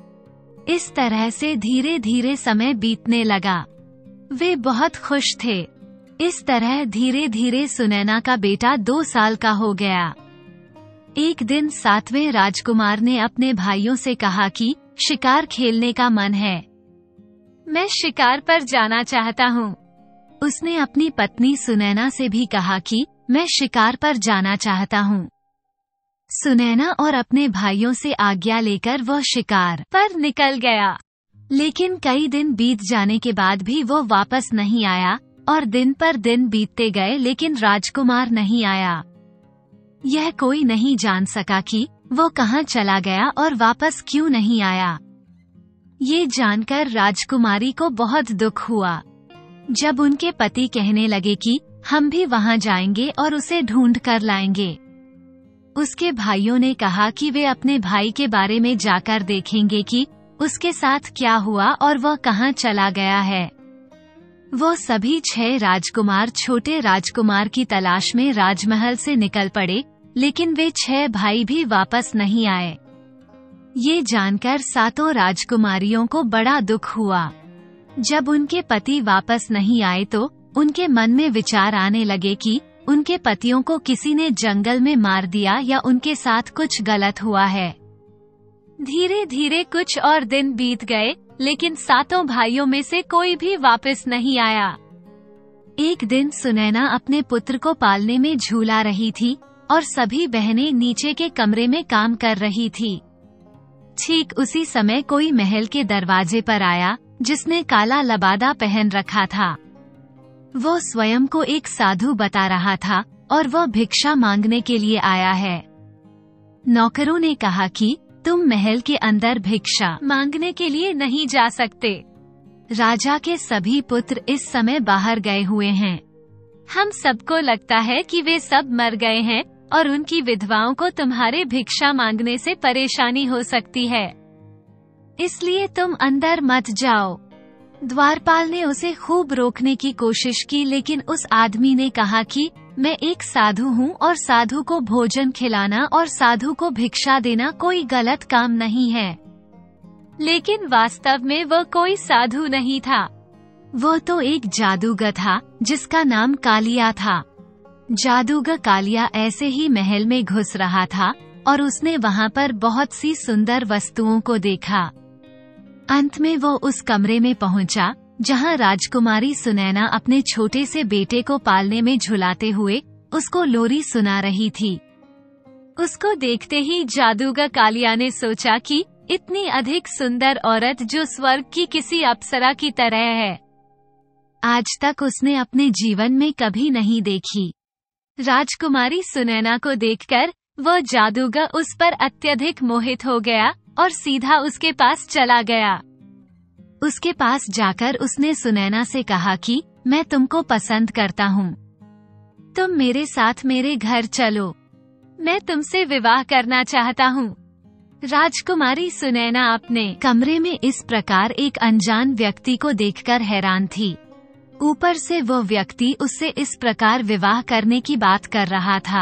इस तरह से धीरे धीरे समय बीतने लगा। वे बहुत खुश थे। इस तरह धीरे धीरे सुनैना का बेटा दो साल का हो गया। एक दिन सातवें राजकुमार ने अपने भाइयों से कहा कि शिकार खेलने का मन है, मैं शिकार पर जाना चाहता हूँ। उसने अपनी पत्नी सुनैना से भी कहा कि मैं शिकार पर जाना चाहता हूँ। सुनैना और अपने भाइयों से आज्ञा लेकर वह शिकार पर निकल गया, लेकिन कई दिन बीत जाने के बाद भी वो वापस नहीं आया और दिन पर दिन बीतते गए, लेकिन राजकुमार नहीं आया। यह कोई नहीं जान सका कि वो कहाँ चला गया और वापस क्यों नहीं आया। ये जानकर राजकुमारी को बहुत दुख हुआ। जब उनके पति कहने लगे कि हम भी वहाँ जाएंगे और उसे ढूंढ कर लाएंगे, उसके भाइयों ने कहा कि वे अपने भाई के बारे में जाकर देखेंगे कि उसके साथ क्या हुआ और वह कहाँ चला गया है। वो सभी छह राजकुमार छोटे राजकुमार की तलाश में राजमहल से निकल पड़े, लेकिन वे छह भाई भी वापस नहीं आए। ये जानकर सातों राजकुमारियों को बड़ा दुख हुआ। जब उनके पति वापस नहीं आए तो उनके मन में विचार आने लगे कि उनके पतियों को किसी ने जंगल में मार दिया या उनके साथ कुछ गलत हुआ है। धीरे धीरे कुछ और दिन बीत गए, लेकिन सातों भाइयों में से कोई भी वापस नहीं आया। एक दिन सुनैना अपने पुत्र को पालने में झूला रही थी और सभी बहनें नीचे के कमरे में काम कर रही थी। ठीक उसी समय कोई महल के दरवाजे पर आया, जिसने काला लबादा पहन रखा था। वो स्वयं को एक साधु बता रहा था और वह भिक्षा मांगने के लिए आया है। नौकरों ने कहा कि तुम महल के अंदर भिक्षा मांगने के लिए नहीं जा सकते। राजा के सभी पुत्र इस समय बाहर गए हुए हैं। हम सबको लगता है कि वे सब मर गए हैं और उनकी विधवाओं को तुम्हारे भिक्षा मांगने से परेशानी हो सकती है, इसलिए तुम अंदर मत जाओ। द्वारपाल ने उसे खूब रोकने की कोशिश की, लेकिन उस आदमी ने कहा कि मैं एक साधु हूँ और साधु को भोजन खिलाना और साधु को भिक्षा देना कोई गलत काम नहीं है। लेकिन वास्तव में वह कोई साधु नहीं था। वो तो एक जादूगर था जिसका नाम कालिया था। जादूगर कालिया ऐसे ही महल में घुस रहा था और उसने वहाँ पर बहुत सी सुंदर वस्तुओं को देखा। अंत में वो उस कमरे में पहुँचा जहाँ राजकुमारी सुनैना अपने छोटे से बेटे को पालने में झुलाते हुए उसको लोरी सुना रही थी। उसको देखते ही जादूगर कालिया ने सोचा कि इतनी अधिक सुंदर औरत जो स्वर्ग की किसी अप्सरा की तरह है, आज तक उसने अपने जीवन में कभी नहीं देखी। राजकुमारी सुनैना को देखकर वह जादूगर उस पर अत्यधिक मोहित हो गया और सीधा उसके पास चला गया। उसके पास जाकर उसने सुनैना से कहा कि मैं तुमको पसंद करता हूँ, तुम मेरे साथ मेरे घर चलो, मैं तुमसे विवाह करना चाहता हूँ। राजकुमारी सुनैना अपने कमरे में इस प्रकार एक अनजान व्यक्ति को देखकर हैरान थी। ऊपर से वो व्यक्ति उससे इस प्रकार विवाह करने की बात कर रहा था।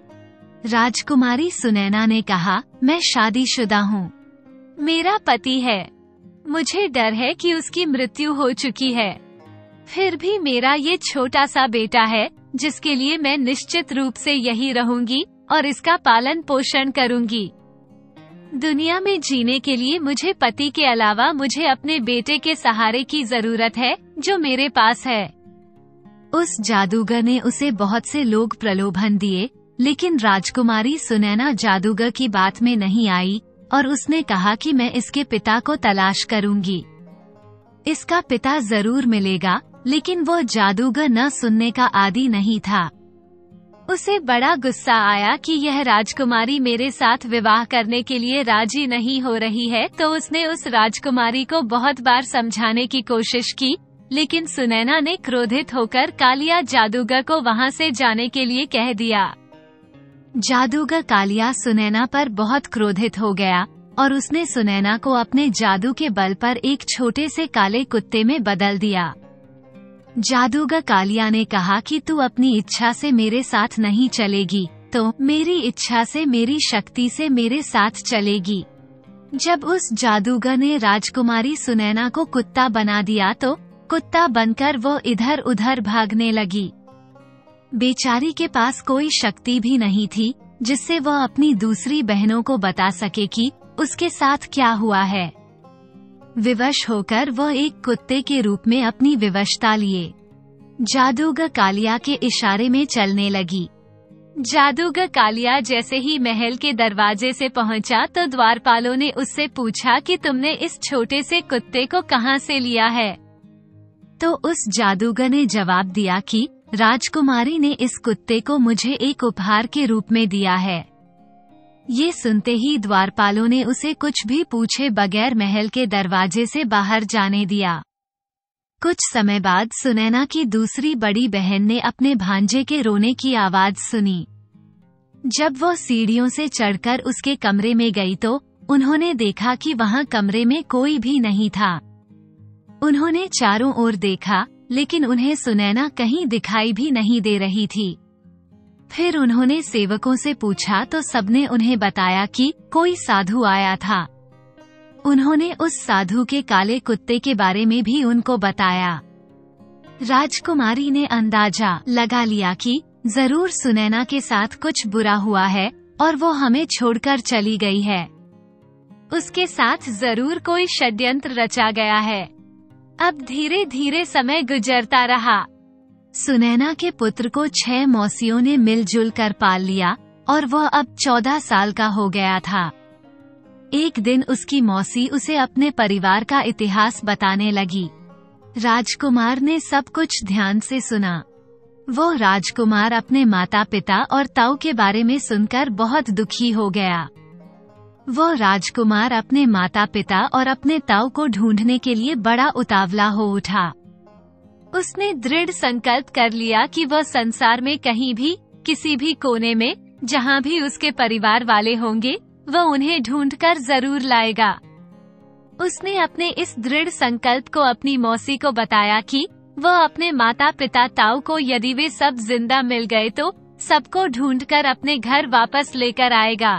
राजकुमारी सुनैना ने कहा, मैं शादीशुदा हूँ, मेरा पति है, मुझे डर है कि उसकी मृत्यु हो चुकी है, फिर भी मेरा ये छोटा सा बेटा है जिसके लिए मैं निश्चित रूप से यही रहूंगी और इसका पालन पोषण करूंगी। दुनिया में जीने के लिए मुझे पति के अलावा मुझे अपने बेटे के सहारे की जरूरत है जो मेरे पास है। उस जादूगर ने उसे बहुत से लोग प्रलोभन दिए, लेकिन राजकुमारी सुनैना जादूगर की बात में नहीं आई और उसने कहा कि मैं इसके पिता को तलाश करूंगी, इसका पिता जरूर मिलेगा। लेकिन वो जादूगर न सुनने का आदी नहीं था। उसे बड़ा गुस्सा आया कि यह राजकुमारी मेरे साथ विवाह करने के लिए राजी नहीं हो रही है, तो उसने उस राजकुमारी को बहुत बार समझाने की कोशिश की, लेकिन सुनैना ने क्रोधित होकर कालिया जादूगर को वहां से जाने के लिए कह दिया। जादूगर कालिया सुनैना पर बहुत क्रोधित हो गया और उसने सुनैना को अपने जादू के बल पर एक छोटे से काले कुत्ते में बदल दिया। जादूगर कालिया ने कहा कि तू अपनी इच्छा से मेरे साथ नहीं चलेगी, तो मेरी इच्छा से मेरी शक्ति से मेरे साथ चलेगी। जब उस जादूगर ने राजकुमारी सुनैना को कुत्ता बना दिया तो कुत्ता बनकर वो इधर उधर भागने लगी। बेचारी के पास कोई शक्ति भी नहीं थी जिससे वह अपनी दूसरी बहनों को बता सके कि उसके साथ क्या हुआ है। विवश होकर वह एक कुत्ते के रूप में अपनी विवशता लिए जादूगर कालिया के इशारे में चलने लगी। जादूगर कालिया जैसे ही महल के दरवाजे से पहुंचा तो द्वारपालों ने उससे पूछा कि तुमने इस छोटे से कुत्ते को कहां से लिया है। तो उस जादूगर ने जवाब दिया कि राजकुमारी ने इस कुत्ते को मुझे एक उपहार के रूप में दिया है। ये सुनते ही द्वारपालों ने उसे कुछ भी पूछे बगैर महल के दरवाजे से बाहर जाने दिया। कुछ समय बाद सुनैना की दूसरी बड़ी बहन ने अपने भांजे के रोने की आवाज सुनी। जब वो सीढ़ियों से चढ़कर उसके कमरे में गई तो उन्होंने देखा कि वहाँ कमरे में कोई भी नहीं था। उन्होंने चारों ओर देखा, लेकिन उन्हें सुनैना कहीं दिखाई भी नहीं दे रही थी। फिर उन्होंने सेवकों से पूछा तो सबने उन्हें बताया कि कोई साधु आया था। उन्होंने उस साधु के काले कुत्ते के बारे में भी उनको बताया। राजकुमारी ने अंदाजा लगा लिया कि जरूर सुनैना के साथ कुछ बुरा हुआ है और वो हमें छोड़कर चली गई है। उसके साथ जरूर कोई षड्यंत्र रचा गया है। अब धीरे धीरे समय गुजरता रहा। सुनैना के पुत्र को छह मौसियों ने मिलजुल कर पाल लिया और वह अब चौदह साल का हो गया था। एक दिन उसकी मौसी उसे अपने परिवार का इतिहास बताने लगी। राजकुमार ने सब कुछ ध्यान से सुना। वो राजकुमार अपने माता पिता और ताऊ के बारे में सुनकर बहुत दुखी हो गया। वो राजकुमार अपने माता पिता और अपने ताऊ को ढूंढने के लिए बड़ा उतावला हो उठा। उसने दृढ़ संकल्प कर लिया कि वह संसार में कहीं भी, किसी भी कोने में, जहाँ भी उसके परिवार वाले होंगे, वह उन्हें ढूंढकर जरूर लाएगा। उसने अपने इस दृढ़ संकल्प को अपनी मौसी को बताया कि वह अपने माता पिता ताऊ को यदि वे सब जिंदा मिल गए तो सबको ढूंढकर अपने घर वापस लेकर आएगा।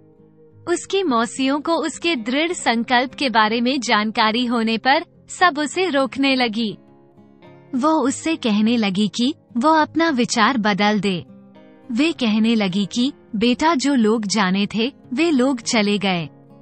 उसकी मौसियों को उसके दृढ़ संकल्प के बारे में जानकारी होने पर सब उसे रोकने लगी। वो उससे कहने लगी कि वो अपना विचार बदल दे। वे कहने लगी कि बेटा, जो लोग जाने थे वे लोग चले गए,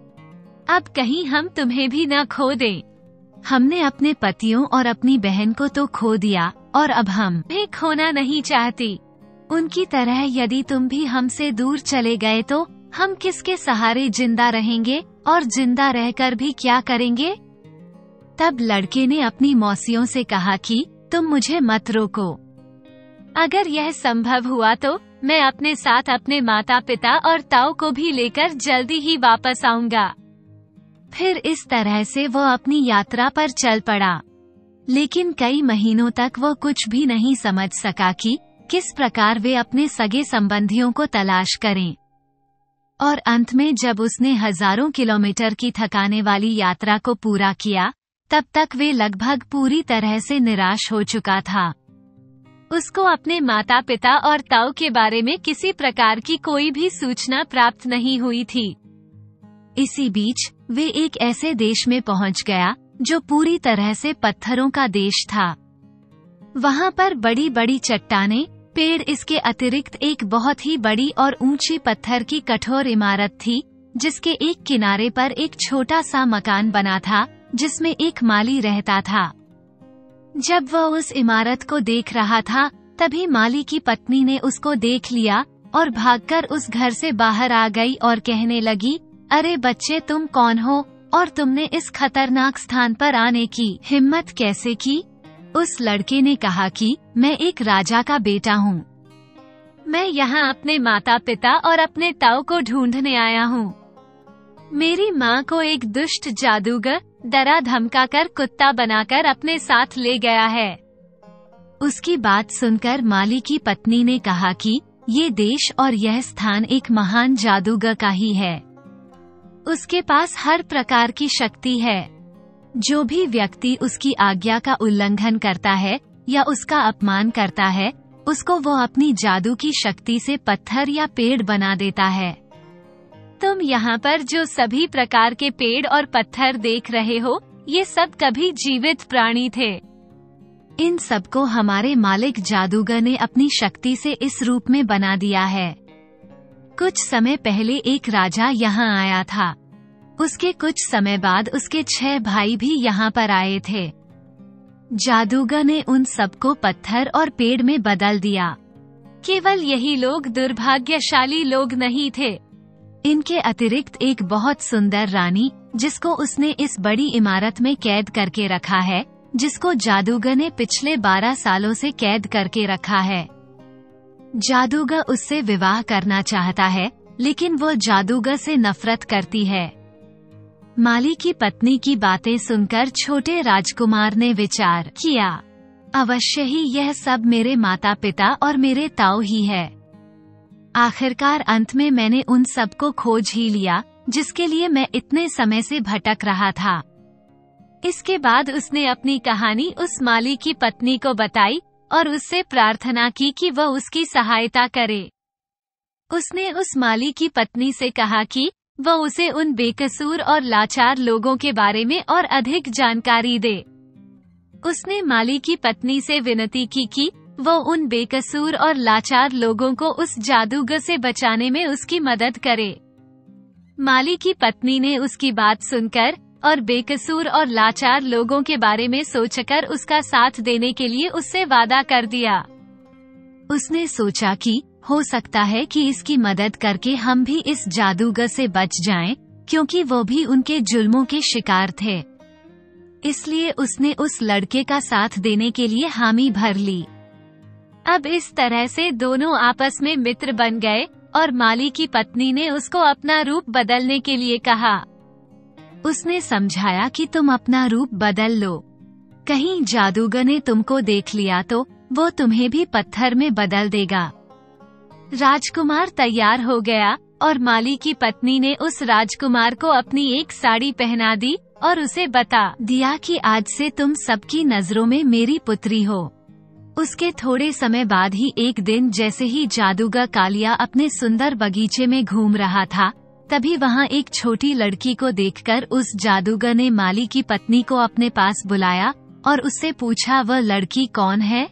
अब कहीं हम तुम्हें भी न खो दें। हमने अपने पतियों और अपनी बहन को तो खो दिया और अब हम भी खोना नहीं चाहती। उनकी तरह यदि तुम भी हमसे दूर चले गए तो हम किसके सहारे जिंदा रहेंगे और जिंदा रहकर भी क्या करेंगे? तब लड़के ने अपनी मौसियों से कहा कि तुम मुझे मत रोको। अगर यह संभव हुआ तो मैं अपने साथ अपने माता पिता और ताऊ को भी लेकर जल्दी ही वापस आऊंगा। फिर इस तरह से वो अपनी यात्रा पर चल पड़ा। लेकिन कई महीनों तक वो कुछ भी नहीं समझ सका कि किस प्रकार वे अपने सगे संबंधियों को तलाश करें। और अंत में जब उसने हजारों किलोमीटर की थकाने वाली यात्रा को पूरा किया, तब तक वे लगभग पूरी तरह से निराश हो चुका था। उसको अपने माता पिता और ताऊ के बारे में किसी प्रकार की कोई भी सूचना प्राप्त नहीं हुई थी। इसी बीच वे एक ऐसे देश में पहुंच गया जो पूरी तरह से पत्थरों का देश था। वहां पर बड़ी बड़ी चट्टानें, पेड़, इसके अतिरिक्त एक बहुत ही बड़ी और ऊंची पत्थर की कठोर इमारत थी, जिसके एक किनारे पर एक छोटा सा मकान बना था जिसमें एक माली रहता था। जब वह उस इमारत को देख रहा था, तभी माली की पत्नी ने उसको देख लिया और भागकर उस घर से बाहर आ गई और कहने लगी, अरे बच्चे, तुम कौन हो और तुमने इस खतरनाक स्थान पर आने की हिम्मत कैसे की? उस लड़के ने कहा कि मैं एक राजा का बेटा हूँ। मैं यहाँ अपने माता पिता और अपने ताऊ को ढूंढने आया हूँ। मेरी माँ को एक दुष्ट जादूगर डरा धमकाकर कुत्ता बनाकर अपने साथ ले गया है। उसकी बात सुनकर माली की पत्नी ने कहा कि ये देश और यह स्थान एक महान जादूगर का ही है। उसके पास हर प्रकार की शक्ति है। जो भी व्यक्ति उसकी आज्ञा का उल्लंघन करता है या उसका अपमान करता है, उसको वो अपनी जादू की शक्ति से पत्थर या पेड़ बना देता है। तुम यहाँ पर जो सभी प्रकार के पेड़ और पत्थर देख रहे हो, ये सब कभी जीवित प्राणी थे। इन सबको हमारे मालिक जादूगर ने अपनी शक्ति से इस रूप में बना दिया है। कुछ समय पहले एक राजा यहाँ आया था। उसके कुछ समय बाद उसके छह भाई भी यहाँ पर आए थे। जादूगर ने उन सबको पत्थर और पेड़ में बदल दिया। केवल यही लोग दुर्भाग्यशाली लोग नहीं थे। इनके अतिरिक्त एक बहुत सुंदर रानी, जिसको उसने इस बड़ी इमारत में कैद करके रखा है, जिसको जादूगर ने पिछले बारह सालों से कैद करके रखा है। जादूगर उससे विवाह करना चाहता है, लेकिन वो जादूगर से नफरत करती है। माली की पत्नी की बातें सुनकर छोटे राजकुमार ने विचार किया, अवश्य ही यह सब मेरे माता पिता और मेरे ताऊ ही है। आखिरकार अंत में मैंने उन सबको खोज ही लिया, जिसके लिए मैं इतने समय से भटक रहा था। इसके बाद उसने अपनी कहानी उस माली की पत्नी को बताई और उससे प्रार्थना की कि वह उसकी सहायता करे। उसने उस माली की पत्नी से कहा कि वह उसे उन बेकसूर और लाचार लोगों के बारे में और अधिक जानकारी दे। उसने माली की पत्नी से विनती की कि वह उन बेकसूर और लाचार लोगों को उस जादूगर से बचाने में उसकी मदद करे। माली की पत्नी ने उसकी बात सुनकर और बेकसूर और लाचार लोगों के बारे में सोचकर उसका साथ देने के लिए उससे वादा कर दिया। उसने सोचा कि हो सकता है कि इसकी मदद करके हम भी इस जादूगर से बच जाएं, क्योंकि वो भी उनके जुल्मों के शिकार थे। इसलिए उसने उस लड़के का साथ देने के लिए हामी भर ली। अब इस तरह से दोनों आपस में मित्र बन गए और माली की पत्नी ने उसको अपना रूप बदलने के लिए कहा। उसने समझाया कि तुम अपना रूप बदल लो, कहीं जादूगर ने तुमको देख लिया तो वो तुम्हें भी पत्थर में बदल देगा। राजकुमार तैयार हो गया और माली की पत्नी ने उस राजकुमार को अपनी एक साड़ी पहना दी और उसे बता दिया कि आज से तुम सबकी नजरों में मेरी पुत्री हो। उसके थोड़े समय बाद ही एक दिन जैसे ही जादूगर कालिया अपने सुंदर बगीचे में घूम रहा था, तभी वहाँ एक छोटी लड़की को देखकर उस जादूगर ने माली की पत्नी को अपने पास बुलाया और उससे पूछा वह लड़की कौन है।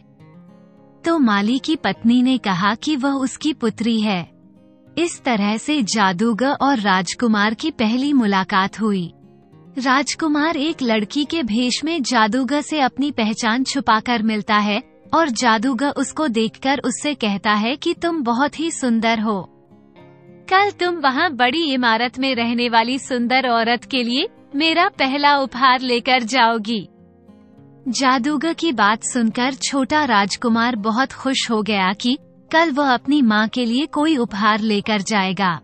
तो माली की पत्नी ने कहा कि वह उसकी पुत्री है। इस तरह से जादूगर और राजकुमार की पहली मुलाकात हुई। राजकुमार एक लड़की के भेष में जादूगर से अपनी पहचान छुपाकर मिलता है और जादूगर उसको देखकर उससे कहता है कि तुम बहुत ही सुंदर हो। कल तुम वहाँ बड़ी इमारत में रहने वाली सुंदर औरत के लिए मेरा पहला उपहार लेकर जाओगी। जादूगर की बात सुनकर छोटा राजकुमार बहुत खुश हो गया कि कल वह अपनी माँ के लिए कोई उपहार लेकर जाएगा।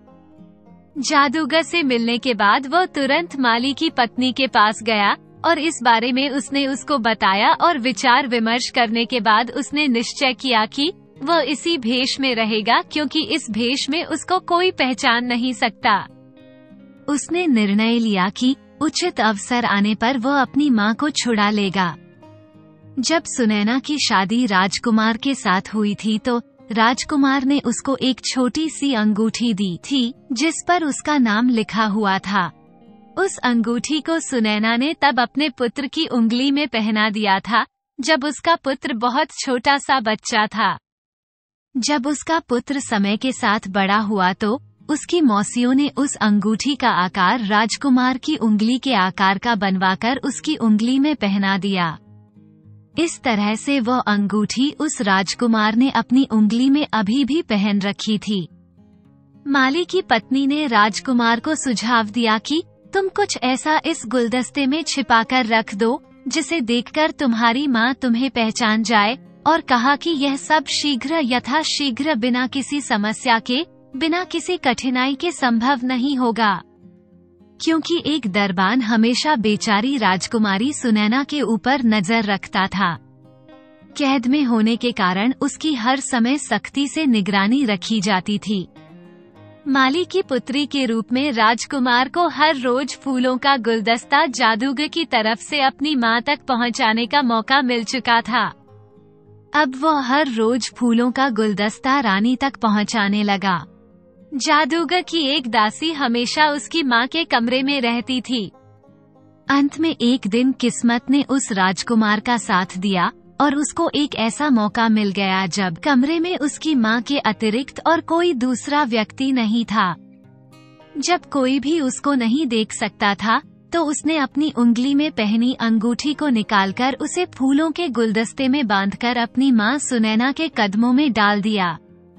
जादूगर से मिलने के बाद वह तुरंत माली की पत्नी के पास गया और इस बारे में उसने उसको बताया और विचार विमर्श करने के बाद उसने निश्चय किया कि वह इसी भेष में रहेगा, क्योंकि इस भेष में उसको कोई पहचान नहीं सकता। उसने निर्णय लिया कि उचित अवसर आने पर वह अपनी माँ को छुड़ा लेगा। जब सुनैना की शादी राजकुमार के साथ हुई थी तो राजकुमार ने उसको एक छोटी सी अंगूठी दी थी जिस पर उसका नाम लिखा हुआ था। उस अंगूठी को सुनैना ने तब अपने पुत्र की उंगली में पहना दिया था जब उसका पुत्र बहुत छोटा सा बच्चा था। जब उसका पुत्र समय के साथ बड़ा हुआ तो उसकी मौसियों ने उस अंगूठी का आकार राजकुमार की उंगली के आकार का बनवाकर उसकी उंगली में पहना दिया। इस तरह से वह अंगूठी उस राजकुमार ने अपनी उंगली में अभी भी पहन रखी थी। माली की पत्नी ने राजकुमार को सुझाव दिया कि तुम कुछ ऐसा इस गुलदस्ते में छिपाकर रख दो जिसे देखकर तुम्हारी माँ तुम्हें पहचान जाए, और कहा कि यह सब शीघ्र यथाशीघ्र बिना किसी समस्या के, बिना किसी कठिनाई के संभव नहीं होगा, क्योंकि एक दरबान हमेशा बेचारी राजकुमारी सुनैना के ऊपर नजर रखता था। कैद में होने के कारण उसकी हर समय सख्ती से निगरानी रखी जाती थी। माली की पुत्री के रूप में राजकुमार को हर रोज फूलों का गुलदस्ता जादूगर की तरफ से अपनी माँ तक पहुँचाने का मौका मिल चुका था। अब वह हर रोज फूलों का गुलदस्ता रानी तक पहुँचाने लगा। जादूगर की एक दासी हमेशा उसकी माँ के कमरे में रहती थी। अंत में एक दिन किस्मत ने उस राजकुमार का साथ दिया और उसको एक ऐसा मौका मिल गया जब कमरे में उसकी माँ के अतिरिक्त और कोई दूसरा व्यक्ति नहीं था। जब कोई भी उसको नहीं देख सकता था तो उसने अपनी उंगली में पहनी अंगूठी को निकालकर उसे फूलों के गुलदस्ते में बांधकर अपनी माँ सुनैना के कदमों में डाल दिया।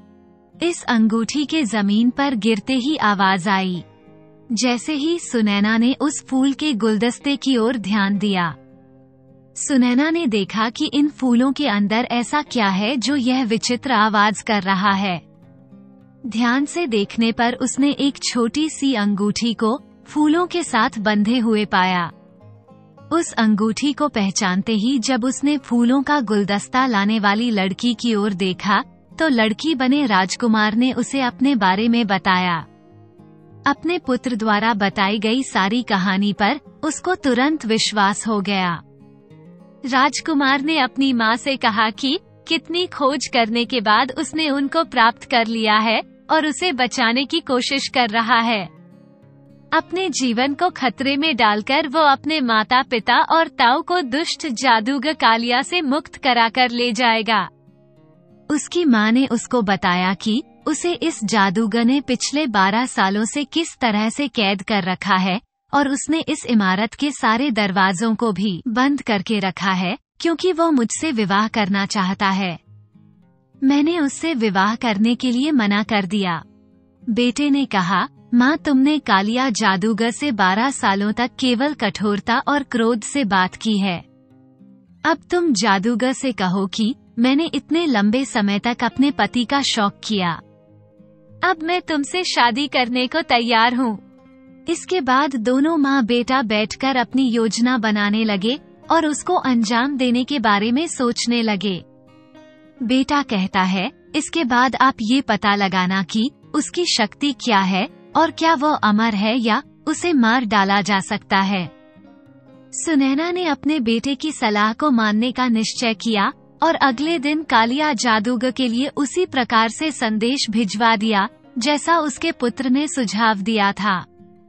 इस अंगूठी के जमीन पर गिरते ही आवाज आई। जैसे ही सुनैना ने उस फूल के गुलदस्ते की ओर ध्यान दिया, सुनैना ने देखा कि इन फूलों के अंदर ऐसा क्या है जो यह विचित्र आवाज कर रहा है। ध्यान से देखने पर उसने एक छोटी सी अंगूठी को फूलों के साथ बंधे हुए पाया। उस अंगूठी को पहचानते ही जब उसने फूलों का गुलदस्ता लाने वाली लड़की की ओर देखा तो लड़की बने राजकुमार ने उसे अपने बारे में बताया। अपने पुत्र द्वारा बताई गई सारी कहानी पर उसको तुरंत विश्वास हो गया। राजकुमार ने अपनी माँ से कहा कि कितनी खोज करने के बाद उसने उनको प्राप्त कर लिया है और उसे बचाने की कोशिश कर रहा है। अपने जीवन को खतरे में डालकर वो अपने माता पिता और ताऊ को दुष्ट जादूगर कालिया से मुक्त कराकर ले जाएगा। उसकी माँ ने उसको बताया कि उसे इस जादूगर ने पिछले बारह सालों से किस तरह से कैद कर रखा है और उसने इस इमारत के सारे दरवाजों को भी बंद करके रखा है क्योंकि वो मुझसे विवाह करना चाहता है। मैंने उससे विवाह करने के लिए मना कर दिया। बेटे ने कहा, माँ, तुमने कालिया जादूगर से बारह सालों तक केवल कठोरता और क्रोध से बात की है। अब तुम जादूगर से कहो कि मैंने इतने लंबे समय तक अपने पति का शौक किया। अब मैं तुमसे शादी करने को तैयार हूँ। इसके बाद दोनों माँ बेटा बैठकर अपनी योजना बनाने लगे और उसको अंजाम देने के बारे में सोचने लगे। बेटा कहता है, इसके बाद आप ये पता लगाना कि उसकी शक्ति क्या है और क्या वो अमर है या उसे मार डाला जा सकता है। सुनैना ने अपने बेटे की सलाह को मानने का निश्चय किया और अगले दिन कालिया जादूगर के लिए उसी प्रकार से संदेश भिजवा दिया जैसा उसके पुत्र ने सुझाव दिया था।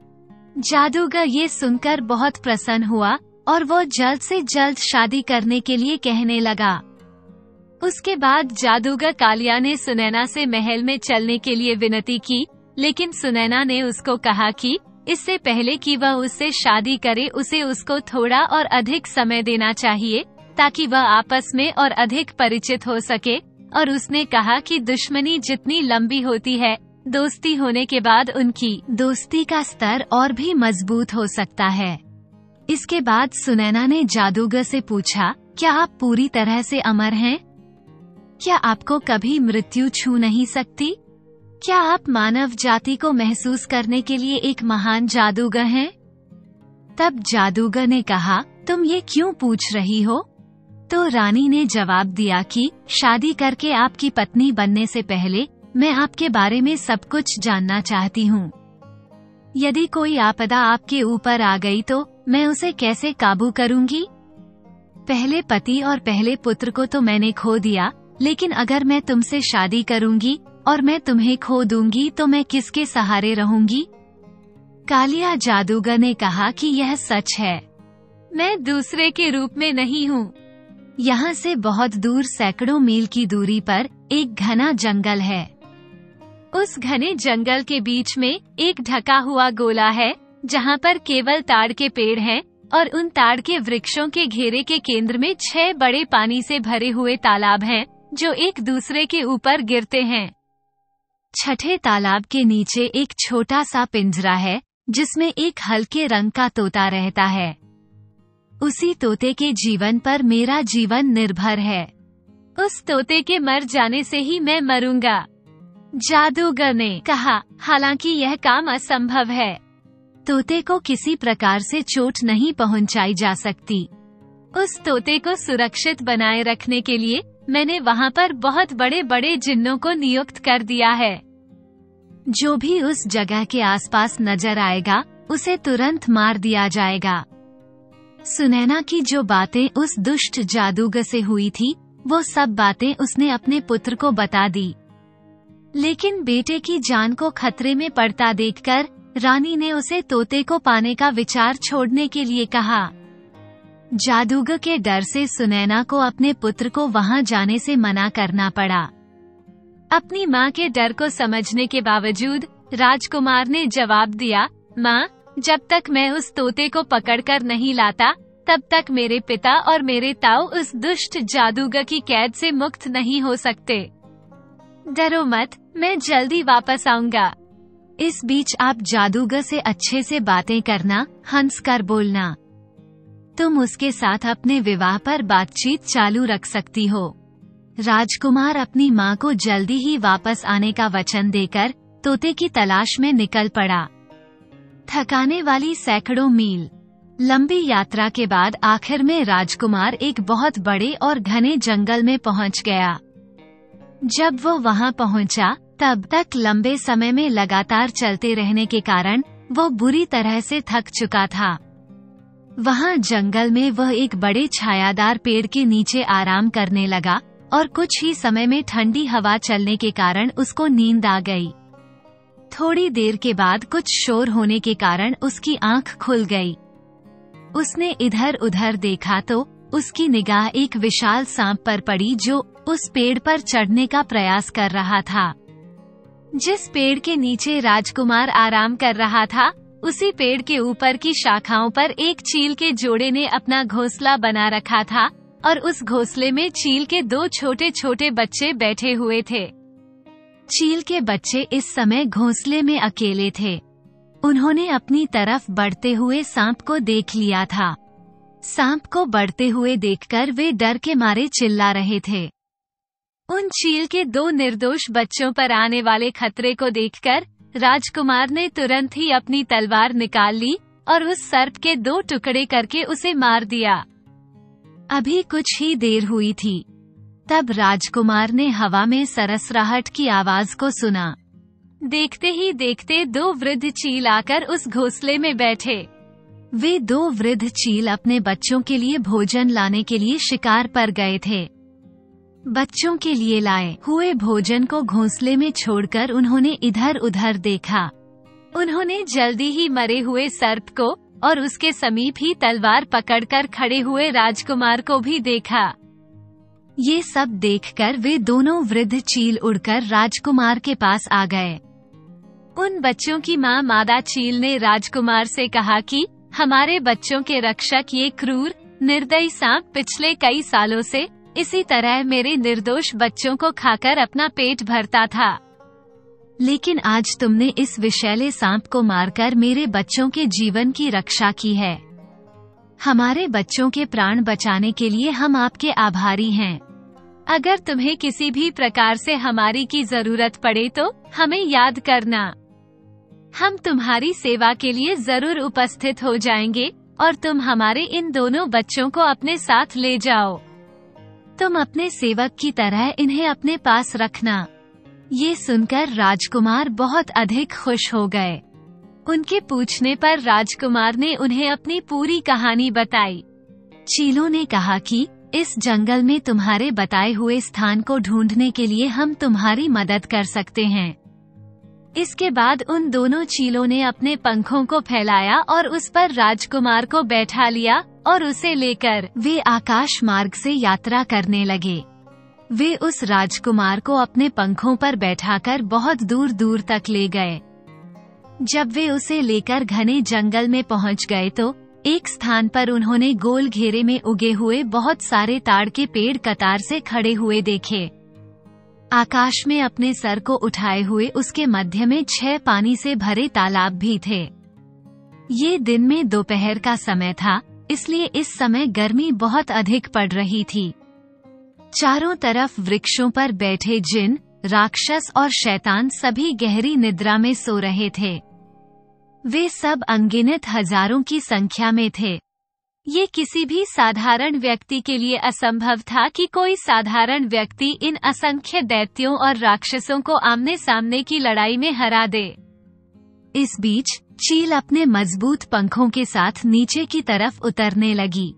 जादूगर ये सुनकर बहुत प्रसन्न हुआ और वो जल्द से जल्द शादी करने के लिए कहने लगा। उसके बाद जादूगर कालिया ने सुनैना से महल में चलने के लिए विनती की, लेकिन सुनैना ने उसको कहा कि इससे पहले कि वह उससे शादी करे उसे उसको थोड़ा और अधिक समय देना चाहिए ताकि वह आपस में और अधिक परिचित हो सके। और उसने कहा कि दुश्मनी जितनी लंबी होती है, दोस्ती होने के बाद उनकी दोस्ती का स्तर और भी मजबूत हो सकता है। इसके बाद सुनैना ने जादूगर से पूछा, क्या आप पूरी तरह से अमर हैं? क्या आपको कभी मृत्यु छू नहीं सकती? क्या आप मानव जाति को महसूस करने के लिए एक महान जादूगर हैं? तब जादूगर ने कहा, तुम ये क्यों पूछ रही हो? तो रानी ने जवाब दिया कि शादी करके आपकी पत्नी बनने से पहले मैं आपके बारे में सब कुछ जानना चाहती हूँ। यदि कोई आपदा आपके ऊपर आ गई तो मैं उसे कैसे काबू करूँगी? पहले पति और पहले पुत्र को तो मैंने खो दिया, लेकिन अगर मैं तुमसे शादी करूँगी और मैं तुम्हें खो दूंगी तो मैं किसके सहारे रहूंगी? कालिया जादूगर ने कहा कि यह सच है। मैं दूसरे के रूप में नहीं हूँ। यहाँ से बहुत दूर सैकड़ों मील की दूरी पर एक घना जंगल है। उस घने जंगल के बीच में एक ढका हुआ गोला है जहाँ पर केवल ताड़ के पेड़ हैं और उन ताड़ के वृक्षों के घेरे के केंद्र में छह बड़े पानी से भरे हुए तालाब हैं जो एक दूसरे के ऊपर गिरते हैं। छठे तालाब के नीचे एक छोटा सा पिंजरा है जिसमें एक हल्के रंग का तोता रहता है। उसी तोते के जीवन पर मेरा जीवन निर्भर है। उस तोते के मर जाने से ही मैं मरूंगा, जादूगर ने कहा। हालांकि यह काम असंभव है। तोते को किसी प्रकार से चोट नहीं पहुंचाई जा सकती। उस तोते को सुरक्षित बनाए रखने के लिए मैंने वहाँ पर बहुत बड़े बड़े जिन्नों को नियुक्त कर दिया है। जो भी उस जगह के आसपास नजर आएगा उसे तुरंत मार दिया जाएगा। सुनैना की जो बातें उस दुष्ट जादूगर से हुई थी वो सब बातें उसने अपने पुत्र को बता दी, लेकिन बेटे की जान को खतरे में पड़ता देखकर रानी ने उसे तोते को पाने का विचार छोड़ने के लिए कहा। जादूगर के डर से सुनैना को अपने पुत्र को वहां जाने से मना करना पड़ा। अपनी माँ के डर को समझने के बावजूद राजकुमार ने जवाब दिया, माँ, जब तक मैं उस तोते को पकड़कर नहीं लाता तब तक मेरे पिता और मेरे ताऊ उस दुष्ट जादूगर की कैद से मुक्त नहीं हो सकते। डरो मत, मैं जल्दी वापस आऊंगा। इस बीच आप जादूगर से अच्छे से बातें करना, हंस कर बोलना। तुम उसके साथ अपने विवाह पर बातचीत चालू रख सकती हो। राजकुमार अपनी माँ को जल्दी ही वापस आने का वचन देकर तोते की तलाश में निकल पड़ा। थकाने वाली सैकड़ों मील लंबी यात्रा के बाद आखिर में राजकुमार एक बहुत बड़े और घने जंगल में पहुंच गया। जब वो वहां पहुंचा तब तक लंबे समय में लगातार चलते रहने के कारण वो बुरी तरह से थक चुका था। वहाँ जंगल में वह एक बड़े छायादार पेड़ के नीचे आराम करने लगा और कुछ ही समय में ठंडी हवा चलने के कारण उसको नींद आ गई। थोड़ी देर के बाद कुछ शोर होने के कारण उसकी आंख खुल गई। उसने इधर उधर देखा तो उसकी निगाह एक विशाल सांप पर पड़ी जो उस पेड़ पर चढ़ने का प्रयास कर रहा था। जिस पेड़ के नीचे राजकुमार आराम कर रहा था, उसी पेड़ के ऊपर की शाखाओं पर एक चील के जोड़े ने अपना घोंसला बना रखा था और उस घोंसले में चील के दो छोटे छोटे बच्चे बैठे हुए थे। चील के बच्चे इस समय घोंसले में अकेले थे। उन्होंने अपनी तरफ बढ़ते हुए सांप को देख लिया था। सांप को बढ़ते हुए देखकर वे डर के मारे चिल्ला रहे थे। उन चील के दो निर्दोष बच्चों पर आने वाले खतरे को देखकर राजकुमार ने तुरंत ही अपनी तलवार निकाल ली और उस सर्प के दो टुकड़े करके उसे मार दिया। अभी कुछ ही देर हुई थी, तब राजकुमार ने हवा में सरसराहट की आवाज को सुना। देखते ही देखते दो वृद्ध चील आकर उस घोंसले में बैठे। वे दो वृद्ध चील अपने बच्चों के लिए भोजन लाने के लिए शिकार पर गए थे। बच्चों के लिए लाए हुए भोजन को घोंसले में छोड़कर उन्होंने इधर उधर देखा। उन्होंने जल्दी ही मरे हुए सर्प को और उसके समीप ही तलवार पकड़कर खड़े हुए राजकुमार को भी देखा। ये सब देखकर वे दोनों वृद्ध चील उड़कर राजकुमार के पास आ गए। उन बच्चों की माँ मादा चील ने राजकुमार से कहा कि हमारे बच्चों के रक्षक ये क्रूर निर्दयी सांप पिछले कई सालों से इसी तरह मेरे निर्दोष बच्चों को खाकर अपना पेट भरता था, लेकिन आज तुमने इस विषैले सांप को मारकर मेरे बच्चों के जीवन की रक्षा की है। हमारे बच्चों के प्राण बचाने के लिए हम आपके आभारी हैं। अगर तुम्हें किसी भी प्रकार से हमारी की जरूरत पड़े तो हमें याद करना। हम तुम्हारी सेवा के लिए जरूर उपस्थित हो जाएंगे और तुम हमारे इन दोनों बच्चों को अपने साथ ले जाओ। तुम अपने सेवक की तरह इन्हें अपने पास रखना। ये सुनकर राजकुमार बहुत अधिक खुश हो गए। उनके पूछने पर राजकुमार ने उन्हें अपनी पूरी कहानी बताई। चीलों ने कहा कि इस जंगल में तुम्हारे बताए हुए स्थान को ढूंढने के लिए हम तुम्हारी मदद कर सकते हैं। इसके बाद उन दोनों चीलों ने अपने पंखों को फैलाया और उस पर राजकुमार को बैठा लिया और उसे लेकर वे आकाश मार्ग से यात्रा करने लगे। वे उस राजकुमार को अपने पंखों पर बैठाकर बहुत दूर दूर तक ले गए। जब वे उसे लेकर घने जंगल में पहुंच गए तो एक स्थान पर उन्होंने गोल घेरे में उगे हुए बहुत सारे ताड़ के पेड़ कतार से खड़े हुए देखे। आकाश में अपने सर को उठाए हुए उसके मध्य में छह पानी से भरे तालाब भी थे। ये दिन में दोपहर का समय था, इसलिए इस समय गर्मी बहुत अधिक पड़ रही थी। चारों तरफ वृक्षों पर बैठे जिन, राक्षस और शैतान सभी गहरी निद्रा में सो रहे थे। वे सब अनगिनत हजारों की संख्या में थे। ये किसी भी साधारण व्यक्ति के लिए असंभव था कि कोई साधारण व्यक्ति इन असंख्य दैत्यों और राक्षसों को आमने सामने की लड़ाई में हरा दे। इस बीच चील अपने मजबूत पंखों के साथ नीचे की तरफ उतरने लगी।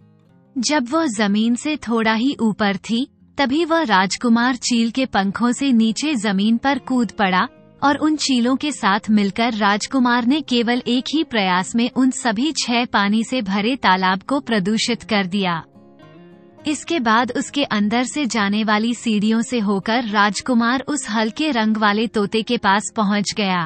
जब वह जमीन से थोड़ा ही ऊपर थी, तभी वह राजकुमार चील के पंखों से नीचे जमीन पर कूद पड़ा और उन चीलों के साथ मिलकर राजकुमार ने केवल एक ही प्रयास में उन सभी छह पानी से भरे तालाब को प्रदूषित कर दिया। इसके बाद उसके अंदर से जाने वाली सीढ़ियों से होकर राजकुमार उस हल्के रंग वाले तोते के पास पहुंच गया।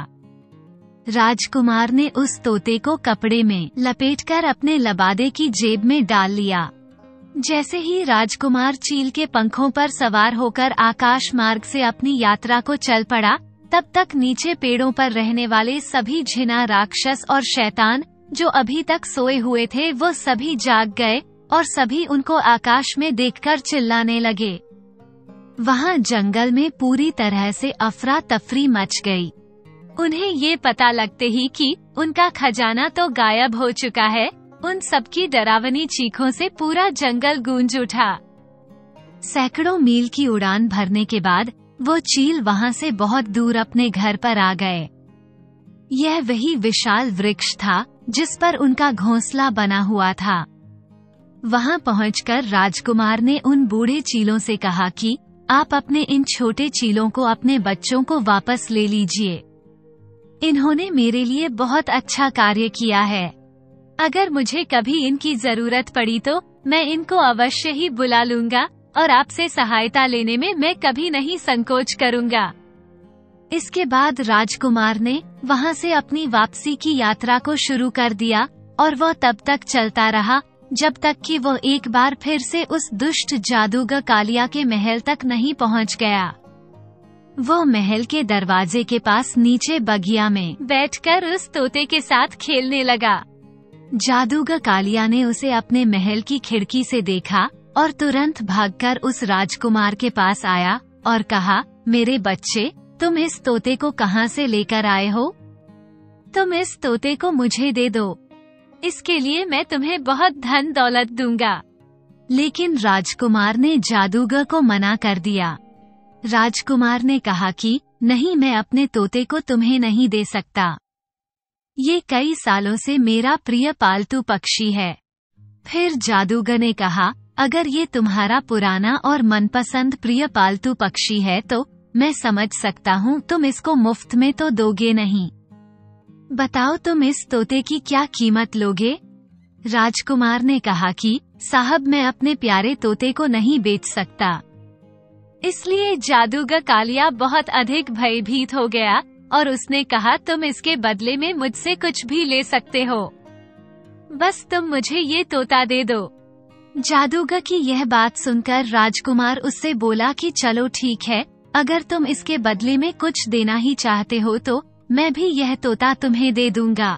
राजकुमार ने उस तोते को कपड़े में लपेटकर अपने लबादे की जेब में डाल लिया। जैसे ही राजकुमार चील के पंखों पर सवार होकर आकाश मार्ग से अपनी यात्रा को चल पड़ा, तब तक नीचे पेड़ों पर रहने वाले सभी झिना राक्षस और शैतान जो अभी तक सोए हुए थे वो सभी जाग गए और सभी उनको आकाश में देखकर चिल्लाने लगे। वहाँ जंगल में पूरी तरह से अफरा तफरी मच गई। उन्हें ये पता लगते ही कि उनका खजाना तो गायब हो चुका है, उन सबकी डरावनी चीखों से पूरा जंगल गूंज उठा। सैकड़ों मील की उड़ान भरने के बाद वो चील वहां से बहुत दूर अपने घर पर आ गए। यह वही विशाल वृक्ष था जिस पर उनका घोंसला बना हुआ था। वहां पहुंचकर राजकुमार ने उन बूढ़े चीलों से कहा कि आप अपने इन छोटे चीलों को अपने बच्चों को वापस ले लीजिए। इन्होंने मेरे लिए बहुत अच्छा कार्य किया है। अगर मुझे कभी इनकी जरूरत पड़ी तो मैं इनको अवश्य ही बुला लूंगा और आपसे सहायता लेने में मैं कभी नहीं संकोच करूंगा। इसके बाद राजकुमार ने वहां से अपनी वापसी की यात्रा को शुरू कर दिया और वो तब तक चलता रहा जब तक कि वो एक बार फिर से उस दुष्ट जादूगर कालिया के महल तक नहीं पहुंच गया। वो महल के दरवाजे के पास नीचे बगिया में बैठकर उस तोते के साथ खेलने लगा। जादूगर कालिया ने उसे अपने महल की खिड़की से देखा और तुरंत भागकर उस राजकुमार के पास आया और कहा, मेरे बच्चे, तुम इस तोते को कहां से लेकर आए हो? तुम इस तोते को मुझे दे दो, इसके लिए मैं तुम्हें बहुत धन दौलत दूंगा। लेकिन राजकुमार ने जादूगर को मना कर दिया। राजकुमार ने कहा कि नहीं, मैं अपने तोते को तुम्हें नहीं दे सकता। ये कई सालों से मेरा प्रिय पालतू पक्षी है। फिर जादूगर ने कहा, अगर ये तुम्हारा पुराना और मनपसंद प्रिय पालतू पक्षी है तो मैं समझ सकता हूँ तुम इसको मुफ्त में तो दोगे नहीं। बताओ तुम इस तोते की क्या कीमत लोगे? राजकुमार ने कहा कि साहब, मैं अपने प्यारे तोते को नहीं बेच सकता। इसलिए जादूगर कालिया बहुत अधिक भयभीत हो गया और उसने कहा, तुम इसके बदले में मुझसे कुछ भी ले सकते हो, बस तुम मुझे ये तोता दे दो। जादूगर की यह बात सुनकर राजकुमार उससे बोला कि चलो ठीक है, अगर तुम इसके बदले में कुछ देना ही चाहते हो तो मैं भी यह तोता तुम्हें दे दूंगा।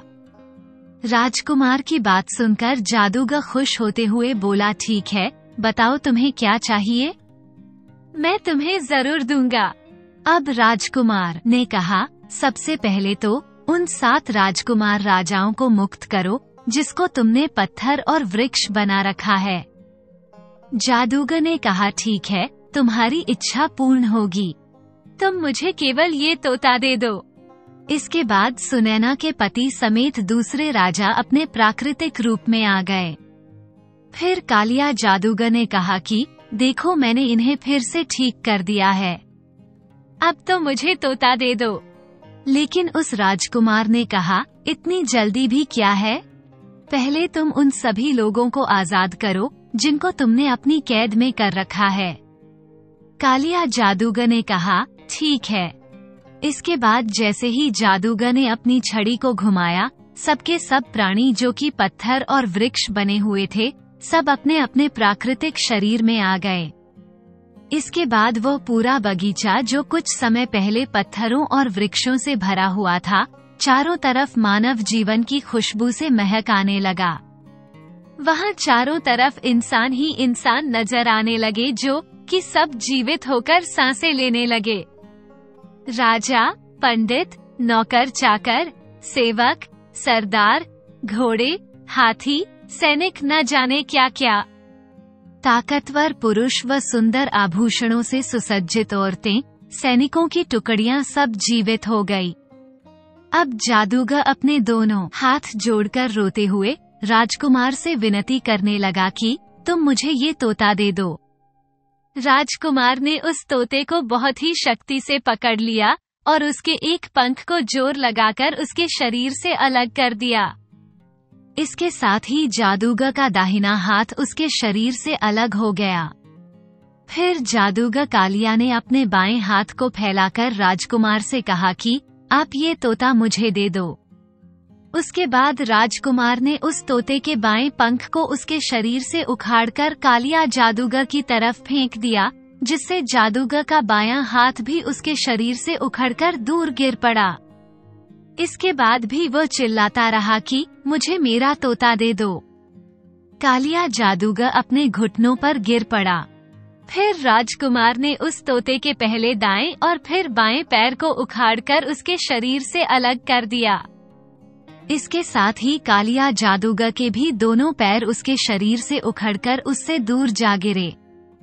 राजकुमार की बात सुनकर जादूगर खुश होते हुए बोला, ठीक है, बताओ तुम्हें क्या चाहिए, मैं तुम्हें जरूर दूंगा। अब राजकुमार ने कहा, सबसे पहले तो उन सात राजकुमार राजाओं को मुक्त करो जिसको तुमने पत्थर और वृक्ष बना रखा है। जादूगर ने कहा, ठीक है, तुम्हारी इच्छा पूर्ण होगी, तुम मुझे केवल ये तोता दे दो। इसके बाद सुनैना के पति समेत दूसरे राजा अपने प्राकृतिक रूप में आ गए। फिर कालिया जादूगर ने कहा कि देखो, मैंने इन्हें फिर से ठीक कर दिया है, अब तो मुझे तोता दे दो। लेकिन उस राजकुमार ने कहा, इतनी जल्दी भी क्या है, पहले तुम उन सभी लोगों को आजाद करो जिनको तुमने अपनी कैद में कर रखा है। कालिया जादूगर ने कहा, ठीक है। इसके बाद जैसे ही जादूगर ने अपनी छड़ी को घुमाया, सबके सब प्राणी जो कि पत्थर और वृक्ष बने हुए थे, सब अपने अपने प्राकृतिक शरीर में आ गए। इसके बाद वो पूरा बगीचा जो कुछ समय पहले पत्थरों और वृक्षों से भरा हुआ था, चारों तरफ मानव जीवन की खुशबू से महक आने लगा। वहाँ चारों तरफ इंसान ही इंसान नजर आने लगे जो कि सब जीवित होकर सांसें लेने लगे। राजा, पंडित, नौकर चाकर, सेवक, सरदार, घोड़े, हाथी, सैनिक, न जाने क्या क्या। ताकतवर पुरुष व सुंदर आभूषणों से सुसज्जित औरतें, सैनिकों की टुकड़ियां सब जीवित हो गई। अब जादूगर अपने दोनों हाथ जोड़कर रोते हुए राजकुमार से विनती करने लगा कि तुम मुझे ये तोता दे दो। राजकुमार ने उस तोते को बहुत ही शक्ति से पकड़ लिया और उसके एक पंख को जोर लगाकर उसके शरीर से अलग कर दिया। इसके साथ ही जादूगर का दाहिना हाथ उसके शरीर से अलग हो गया। फिर जादूगर कालिया ने अपने बाएं हाथ को फैलाकर राजकुमार से कहा कि आप ये तोता मुझे दे दो। उसके बाद राजकुमार ने उस तोते के बाएं पंख को उसके शरीर से उखाड़कर कालिया जादूगर की तरफ फेंक दिया, जिससे जादूगर का बायां हाथ भी उसके शरीर से उखड़कर दूर गिर पड़ा। इसके बाद भी वो चिल्लाता रहा कि मुझे मेरा तोता दे दो। कालिया जादूगर अपने घुटनों पर गिर पड़ा। फिर राजकुमार ने उस तोते के पहले दाएं और फिर बाएं पैर को उखाड़कर उसके शरीर से अलग कर दिया। इसके साथ ही कालिया जादूगर के भी दोनों पैर उसके शरीर से उखड़कर उससे दूर जा गिरे।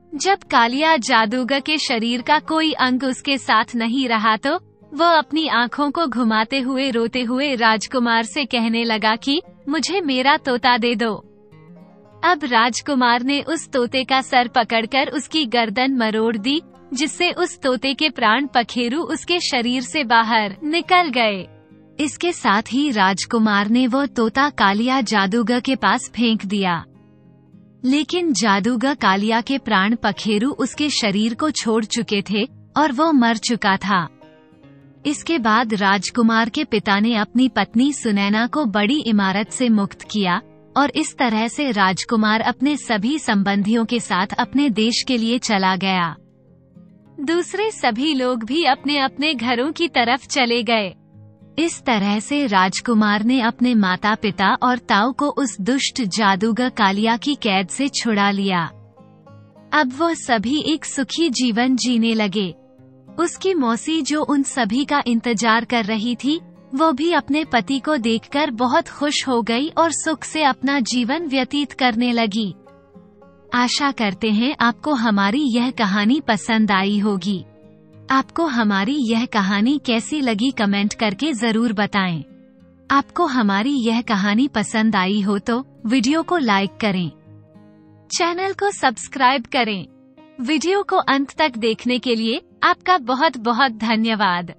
जब कालिया जादूगर के शरीर का कोई अंग उसके साथ नहीं रहा तो वो अपनी आंखों को घुमाते हुए रोते हुए राजकुमार से कहने लगा कि मुझे मेरा तोता दे दो। अब राजकुमार ने उस तोते का सर पकड़कर उसकी गर्दन मरोड़ दी, जिससे उस तोते के प्राण पखेरु उसके शरीर से बाहर निकल गए। इसके साथ ही राजकुमार ने वो तोता कालिया जादूगर के पास फेंक दिया, लेकिन जादूगर कालिया के प्राण पखेरु उसके शरीर को छोड़ चुके थे और वो मर चुका था। इसके बाद राजकुमार के पिता ने अपनी पत्नी सुनैना को बड़ी इमारत से मुक्त किया और इस तरह से राजकुमार अपने सभी संबंधियों के साथ अपने देश के लिए चला गया। दूसरे सभी लोग भी अपने अपने घरों की तरफ चले गए। इस तरह से राजकुमार ने अपने माता पिता और ताऊ को उस दुष्ट जादूगर कालिया की कैद से छुड़ा लिया। अब वो सभी एक सुखी जीवन जीने लगे। उसकी मौसी जो उन सभी का इंतजार कर रही थी, वो भी अपने पति को देखकर बहुत खुश हो गई और सुख से अपना जीवन व्यतीत करने लगी। आशा करते हैं आपको हमारी यह कहानी पसंद आई होगी। आपको हमारी यह कहानी कैसी लगी कमेंट करके जरूर बताएं। आपको हमारी यह कहानी पसंद आई हो तो वीडियो को लाइक करें, चैनल को सब्सक्राइब करें। वीडियो को अंत तक देखने के लिए आपका बहुत बहुत धन्यवाद।